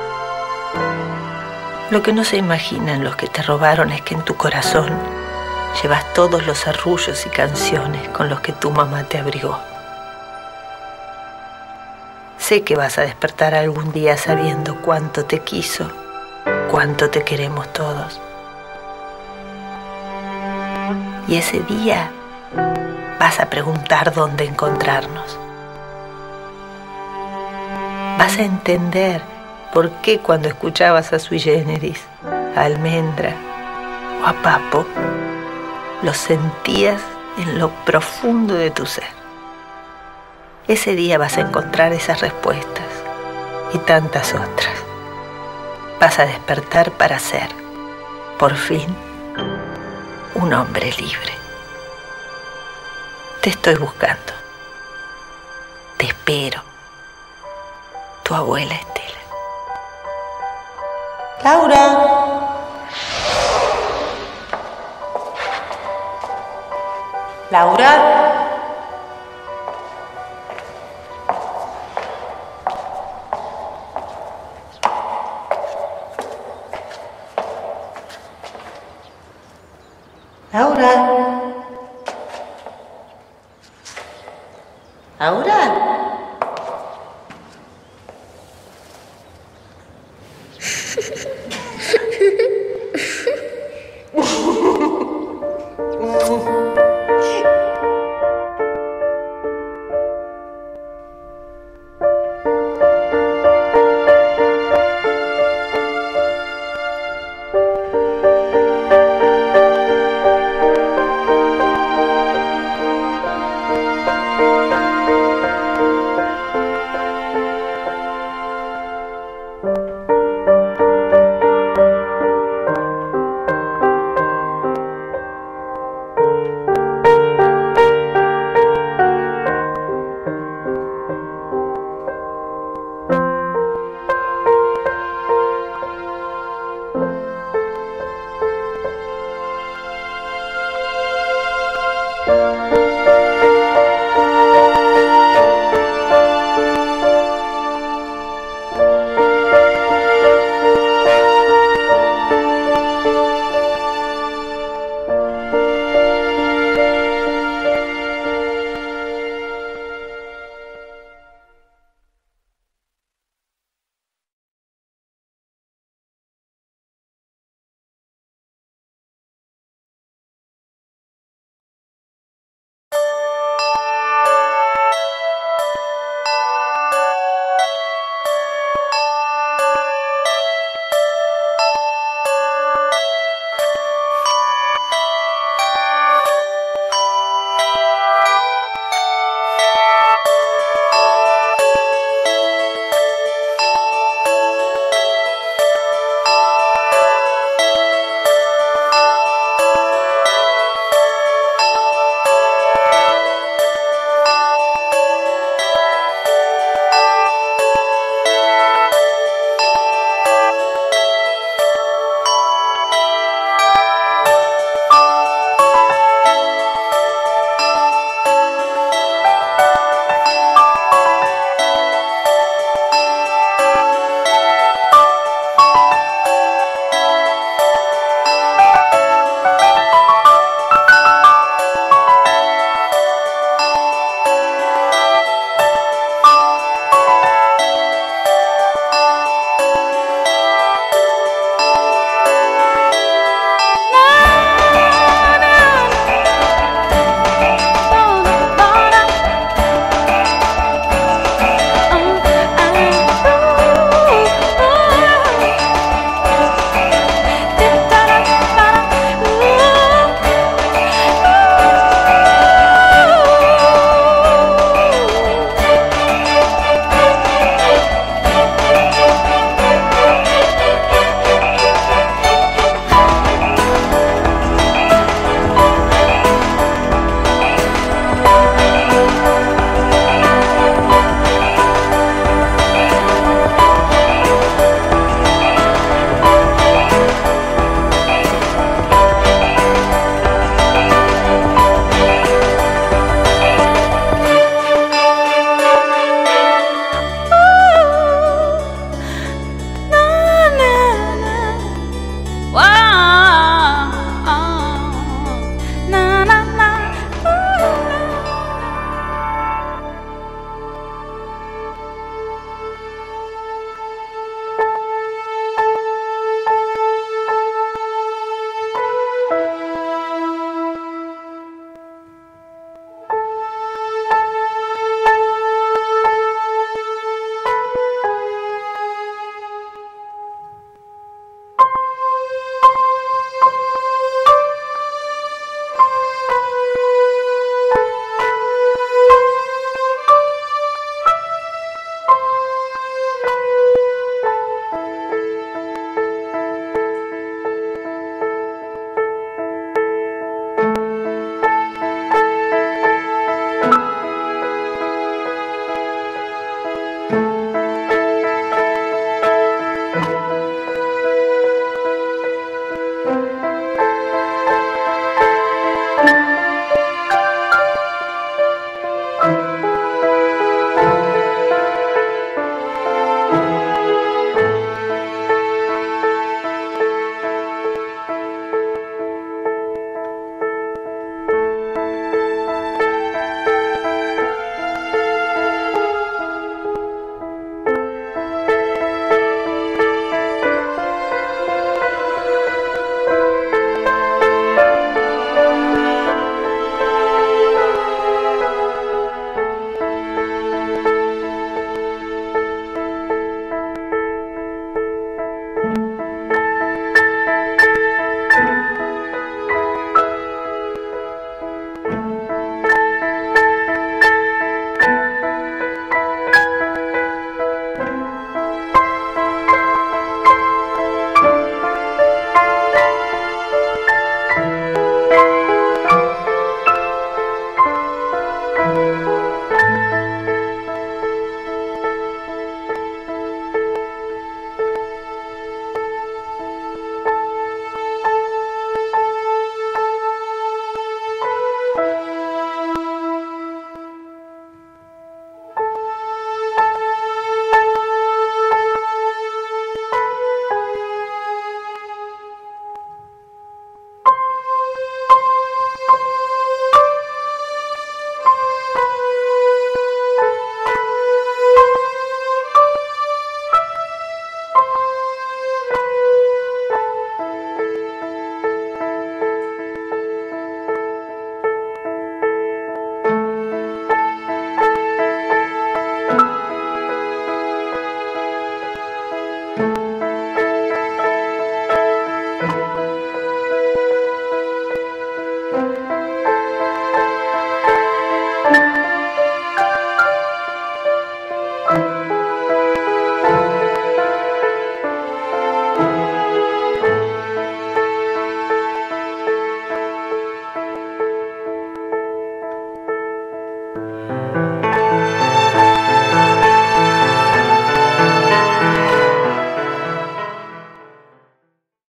Lo que no se imaginan los que te robaron es que en tu corazón llevas todos los arrullos y canciones con los que tu mamá te abrigó. Sé que vas a despertar algún día sabiendo cuánto te quiso, cuánto te queremos todos. Y ese día vas a preguntar dónde encontrarnos. Vas a entender por qué cuando escuchabas a Sui Generis, a Almendra o a Papo, lo sentías en lo profundo de tu ser. Ese día vas a encontrar esas respuestas y tantas otras. Vas a despertar para ser, por fin, un hombre libre. Te estoy buscando. Te espero. Tu abuela Estela. Laura. Laura. Laura. Laura.